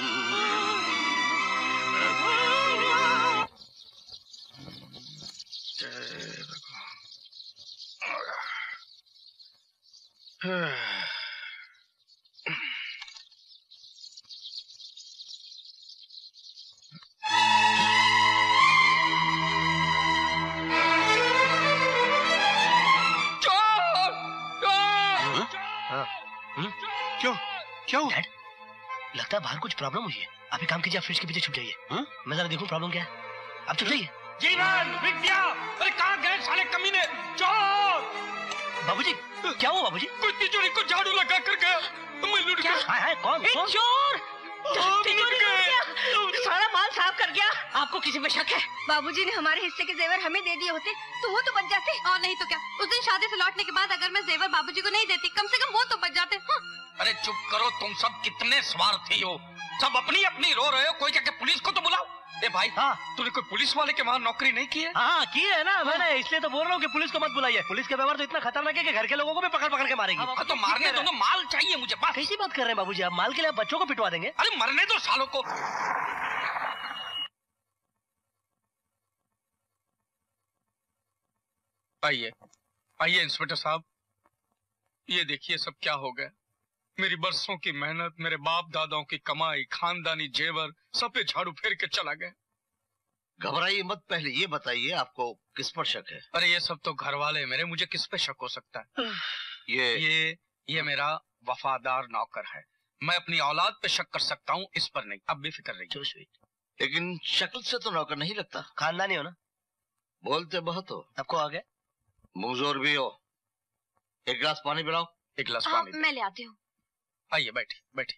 क्यों? डैड, लगता है बाहर कुछ प्रॉब्लम हुई है। आप एक काम कीजिए, आप फ्रिज के पीछे छुप जाइए। मैं जरा देखूं प्रॉब्लम क्या है। आप छुप जाइए। जीवन, विद्या, अरे कहाँ गए साले कमीने? चोर! बाबूजी, क्या हुआ बाबूजी? कोई तिजोरी को झाड़ू लगा कर गया, मैं लुट गया। हाय कौन? चोर! सारा माल साफ कर गया। आपको किसी पे शक है? बाबूजी ने हमारे हिस्से के जेवर हमें दे दिए होते तो वो तो बच जाते, और नहीं तो क्या, उस दिन शादी से लौटने के बाद अगर मैं जेवर बाबूजी को नहीं देती, कम से कम वो तो बच जाते। अरे चुप करो, तुम सब कितने स्वार्थी हो। सब अपनी अपनी रो रहे हो, कोई जाके पुलिस को तो बुलाओ। ए भाई, तूने कोई पुलिस वाले के वहाँ नौकरी नहीं की है? हाँ की है ना मैंने, इसलिए तो बोल रहा हूँ कि पुलिस को मत बुलाइए। पुलिस के व्यवहार तो इतना खतरनाक है कि घर के लोगों को भी पकड़ पकड़ के मारेगी। तो मारने दो, माल चाहिए मुझे बस। कैसी बात कर रहे हैं बाबूजी आप? माल के लिए आप बच्चों को पिटवा देंगे? अरे मरने दो सालों को। आइए इंस्पेक्टर साहब, ये देखिए सब क्या हो गया। मेरी बरसों की मेहनत, मेरे बाप दादाओं की कमाई, खानदानी जेवर, सब पे झाड़ू फेर के चला गया। घबराइए मत, पहले ये बताइए आपको किस पर शक है? अरे ये सब तो घर वाले मेरे, मुझे किस पे शक हो सकता है? ये मेरा वफादार नौकर है। मैं अपनी औलाद पे शक कर सकता हूँ, इस पर नहीं। अब बेफिक्र रहिए। लेकिन शक्ल से तो नौकर नहीं लगता। खानदानी हो ना? बोलते बहुत हो। आपको आ गया? मुंहजोर भी हो। एक गिलास पानी पिलाओ। एक गिलास पानी। मैं ले आती हूँ। आइए बैठिए बैठिए।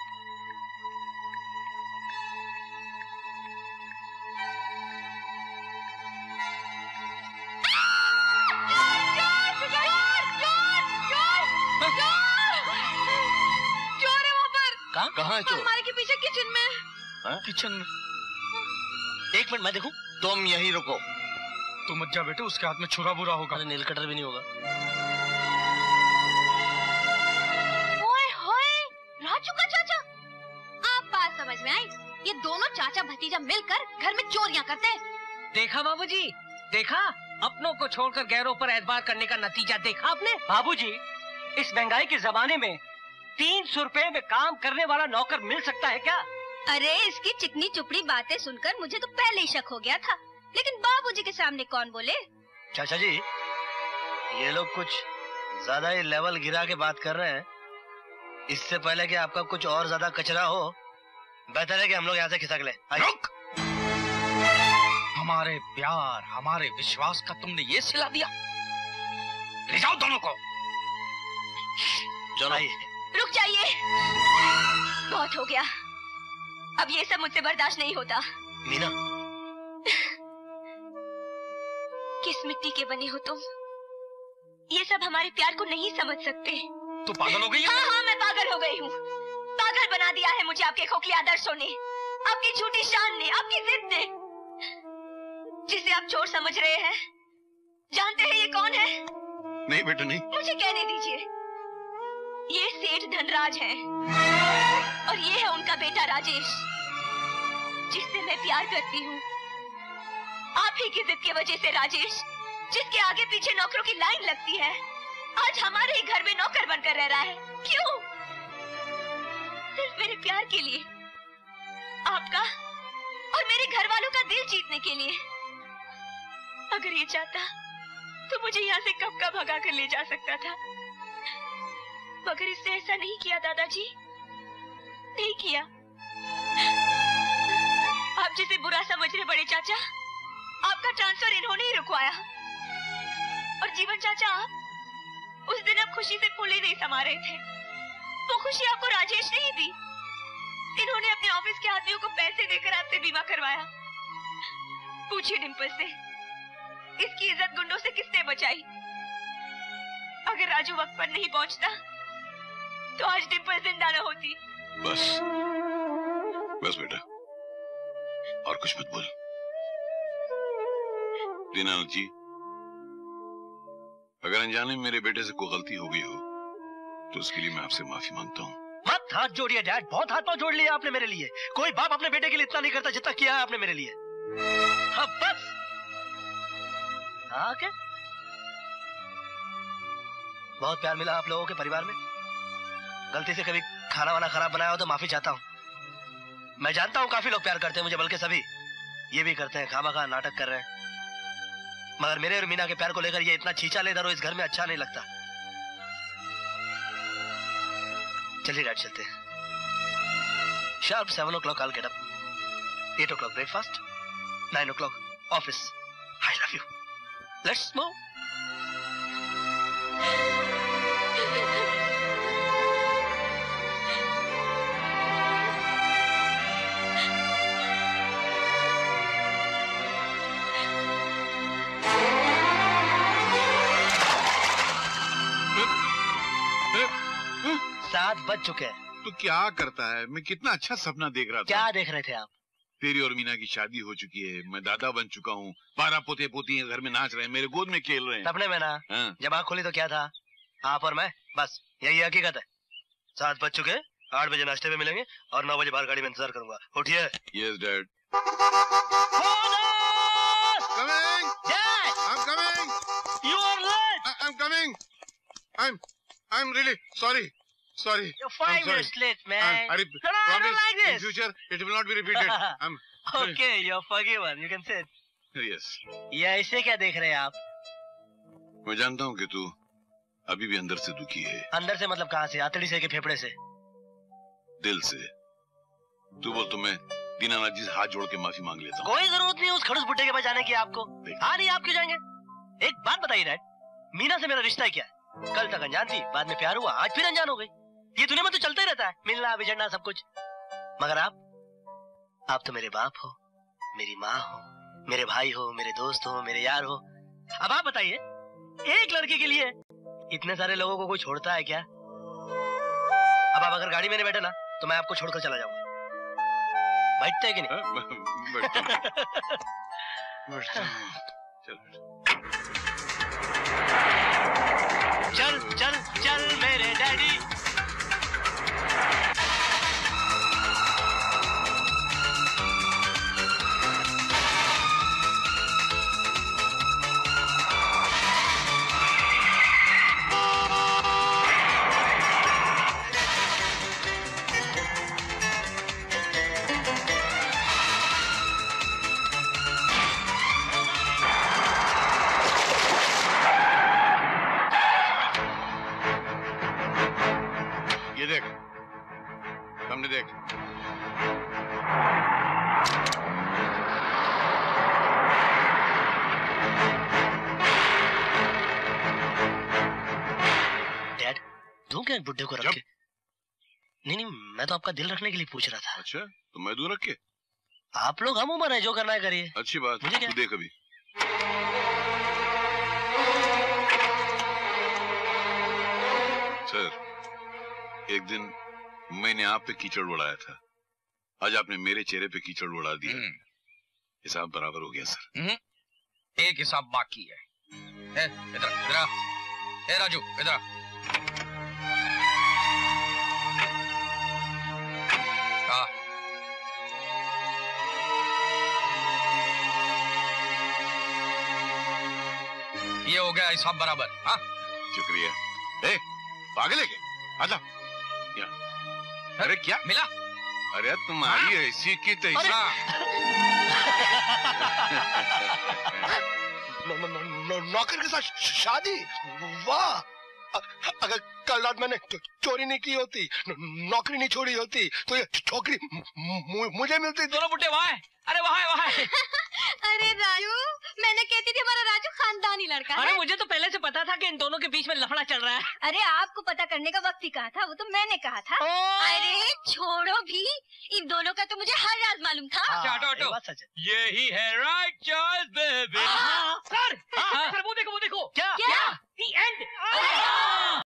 कहाँ है चोर? हमारे के पीछे किचन में। किचन में? एक मिनट मैं देखूं। तुम यहीं रुको। तू मत जा बेटे, उसके हाथ में छुरा बुरा होगा। अरे नील कटर भी नहीं होगा। ओए होए, राजू का चाचा। आप बात समझ में आई? ये दोनों चाचा भतीजा मिलकर घर में चोरियां करते हैं। देखा बाबूजी, देखा अपनों को छोड़कर गैरों पर एतबार करने का नतीजा देखा आपने? बाबूजी, इस महंगाई के जमाने में 300 रुपए में काम करने वाला नौकर मिल सकता है क्या? अरे इसकी चिकनी चुपड़ी बातें सुनकर मुझे तो पहले ही शक हो गया था, लेकिन बाबूजी के सामने कौन बोले? चाचा जी, ये लोग कुछ ज्यादा ही लेवल गिरा के बात कर रहे हैं। इससे पहले कि आपका कुछ और ज्यादा कचरा हो, बेहतर है कि हम लोग यहाँ से खिसक ले। रुक! हमारे प्यार, हमारे विश्वास का तुमने ये सिला दिया? ले जाओ दोनों को। चलो। रुक जाइए, बहुत हो गया। अब ये सब मुझसे बर्दाश्त नहीं होता। मीना, किस मिट्टी के बने हो तुम? ये सब हमारे प्यार को नहीं समझ सकते। तू पागल हो गई है? हाँ, मैं पागल हो गई हूँ। पागल बना दिया है मुझे आपके खोखले आदर्शों ने, आपकी झूठी शान ने, आपकी जिद ने। जिसे आप चोर समझ रहे हैं, जानते हैं ये कौन है? नहीं बेटा नहीं। मुझे कहने दीजिए। ये सेठ धनराज है और ये है उनका बेटा राजेश, जिससे मैं प्यार करती हूँ। आप ही की जिद की वजह से राजेश, जिसके आगे पीछे नौकरों की लाइन लगती है, आज हमारे ही घर में नौकर बनकर रह रहा है। क्यों? सिर्फ मेरे प्यार के लिए, आपका और मेरे घर वालों का दिल जीतने के लिए। अगर ये चाहता तो मुझे यहाँ से कब का भगा कर ले जा सकता था, मगर इसने ऐसा नहीं किया दादाजी, नहीं किया। आप जिसे बुरा समझ रहे बड़े चाचा, आपका ट्रांसफर इन्होंने ही रुकवाया। और जीवन चाचा, आप उस दिन आप खुशी से फूले नहीं समा रहे थे, वो खुशी आपको राजेश ने ही दी। इन्होंने अपने ऑफिस के आदमियों को पैसे देकर आपसे बीमा करवाया। पूछिए डिम्पल से, इसकी इज्जत गुंडों से किसने बचाई? अगर राजू वक्त पर नहीं पहुंचता तो आज डिम्पल जिंदा न होती। बस बस बेटा, और कुछ मत बोल। दीनानाथ जी, अगर अनजाने में मेरे बेटे से कोई गलती हो गई हो तो उसके लिए मैं आपसे माफी मांगता हूँ। मत हाथ जोड़िए डैड, बहुत हाथ पांव जोड़ लिया आपने मेरे लिए। कोई बाप अपने बेटे के लिए इतना नहीं करता जितना किया है आपने मेरे लिए। हाँ बस। हाँ क्या? बहुत प्यार मिला आप लोगों के परिवार में। गलती से कभी खाना वाना खराब बनाया हो तो माफी चाहता हूँ। मैं जानता हूँ काफी लोग प्यार करते हैं मुझे, बल्कि सभी ये भी करते हैं, खामखा नाटक कर रहे हैं। मगर मेरे और मीना के प्यार को लेकर ये इतना छींचा लेकर इस घर में अच्छा नहीं लगता। चलिए डैड चलते हैं। Sharp 7 o'clock I'll get up. 8 o'clock breakfast. 9 o'clock office. I love you. Let's move. सात बज चुके हैं। तो क्या करता है? मैं कितना अच्छा सपना देख रहा था। क्या देख रहे थे आप? तेरी और मीना की शादी हो चुकी है, मैं दादा बन चुका हूँ, 12 पोते पोती घर में नाच रहे हैं, मेरे गोद में खेल रहे हैं। सपने में ना? हाँ। जब आँख खोली तो क्या था? आप और मैं, बस यही हकीकत है। 7 बज चुके, 8 बजे नाश्ते में मिलेंगे और 9 बजे बाहर गाड़ी में इंतजार करूंगा। उठिए। Yes dad. Coming. Dad. I'm coming. You are late. I'm coming. I'm really sorry. Sorry. You're 5 minutes late, man. I No, I don't like this. In future, it will not be repeated. Okay, you're forgiven. You can sit. Yes. ये ऐसे क्या देख रहे हैं आप? मैं जानता हूँ कि तू अभी भी अंदर से दुखी है। अंदर से मतलब कहाँ से? आतड़ी से कि फेफड़े से? दिल से। तू बोल तो मैं दीनानाथ जी से हाथ जोड़ के माफी मांग लेता हूँ। कोई जरूरत नहीं उस खड़ूस बुड्ढे के पास जाने की आपको। हाँ नहीं, आप क्यों जाएंगे? एक बात बताइए डैड, मीना से मेरा रिश्ता क्या है? कल तक अनजान थी, बाद में प्यार हुआ, आज फिर अनजान हो गई। ये दुनिया में तो चलता ही रहता है, मिलना बिछड़ना सब कुछ। मगर आप तो मेरे बाप हो, मेरी माँ हो, मेरे भाई हो, मेरे दोस्त हो, मेरे यार हो। अब आप बताइए, एक लड़के के लिए इतने सारे लोगों को कोई छोड़ता है क्या? अब आप अगर गाड़ी में नहीं बैठे ना तो मैं आपको छोड़कर चला जाऊंगा। बैठते हैं कि नहीं? चल चल चल मेरे डैडी। ये देख, सामने देख। डैड, दूं क्या बुड्ढे को रख के? नहीं, मैं तो आपका दिल रखने के लिए पूछ रहा था। अच्छा, तो मैं दूं रख के? आप लोग हम उम्र है, जो करना है करिए। अच्छी बात, मुझे क्या? तू देख अभी। सर, एक दिन मैंने आप पे कीचड़ उड़ाया था, आज आपने मेरे चेहरे पे कीचड़ उड़ा दिया। हिसाब बराबर हो गया सर। एक हिसाब बाकी है। इधर इधर आ। ए राजू, इधर आ। ये हो गया हिसाब बराबर। हाँ, शुक्रिया। ए, पागल है क्या? आजा। अरे क्या मिला? अरे तुम्हारी ऐसी की तैसा। नौकर के साथ शादी? वाह! अगर कल रात मैंने चोरी नहीं की होती, नौकरी नहीं छोड़ी होती, तो ये छोकरी मुझे मिलती। दोनों बुड्ढे वहाँ है। अरे वहाँ है, वहाँ है। अरे राजू, मैंने कहती थी हमारा राजू खानदानी लड़का है। अरे मुझे तो पहले से पता था कि इन दोनों के बीच में लफड़ा चल रहा है। अरे आपको पता करने का वक्त ही कहा था, वो तो मैंने कहा था। अरे छोड़ो भी, इन दोनों का तो मुझे हर राज मालूम था। हटो। यही है राइट चॉइस बेबी। सर, वो देखो। क्या? The end.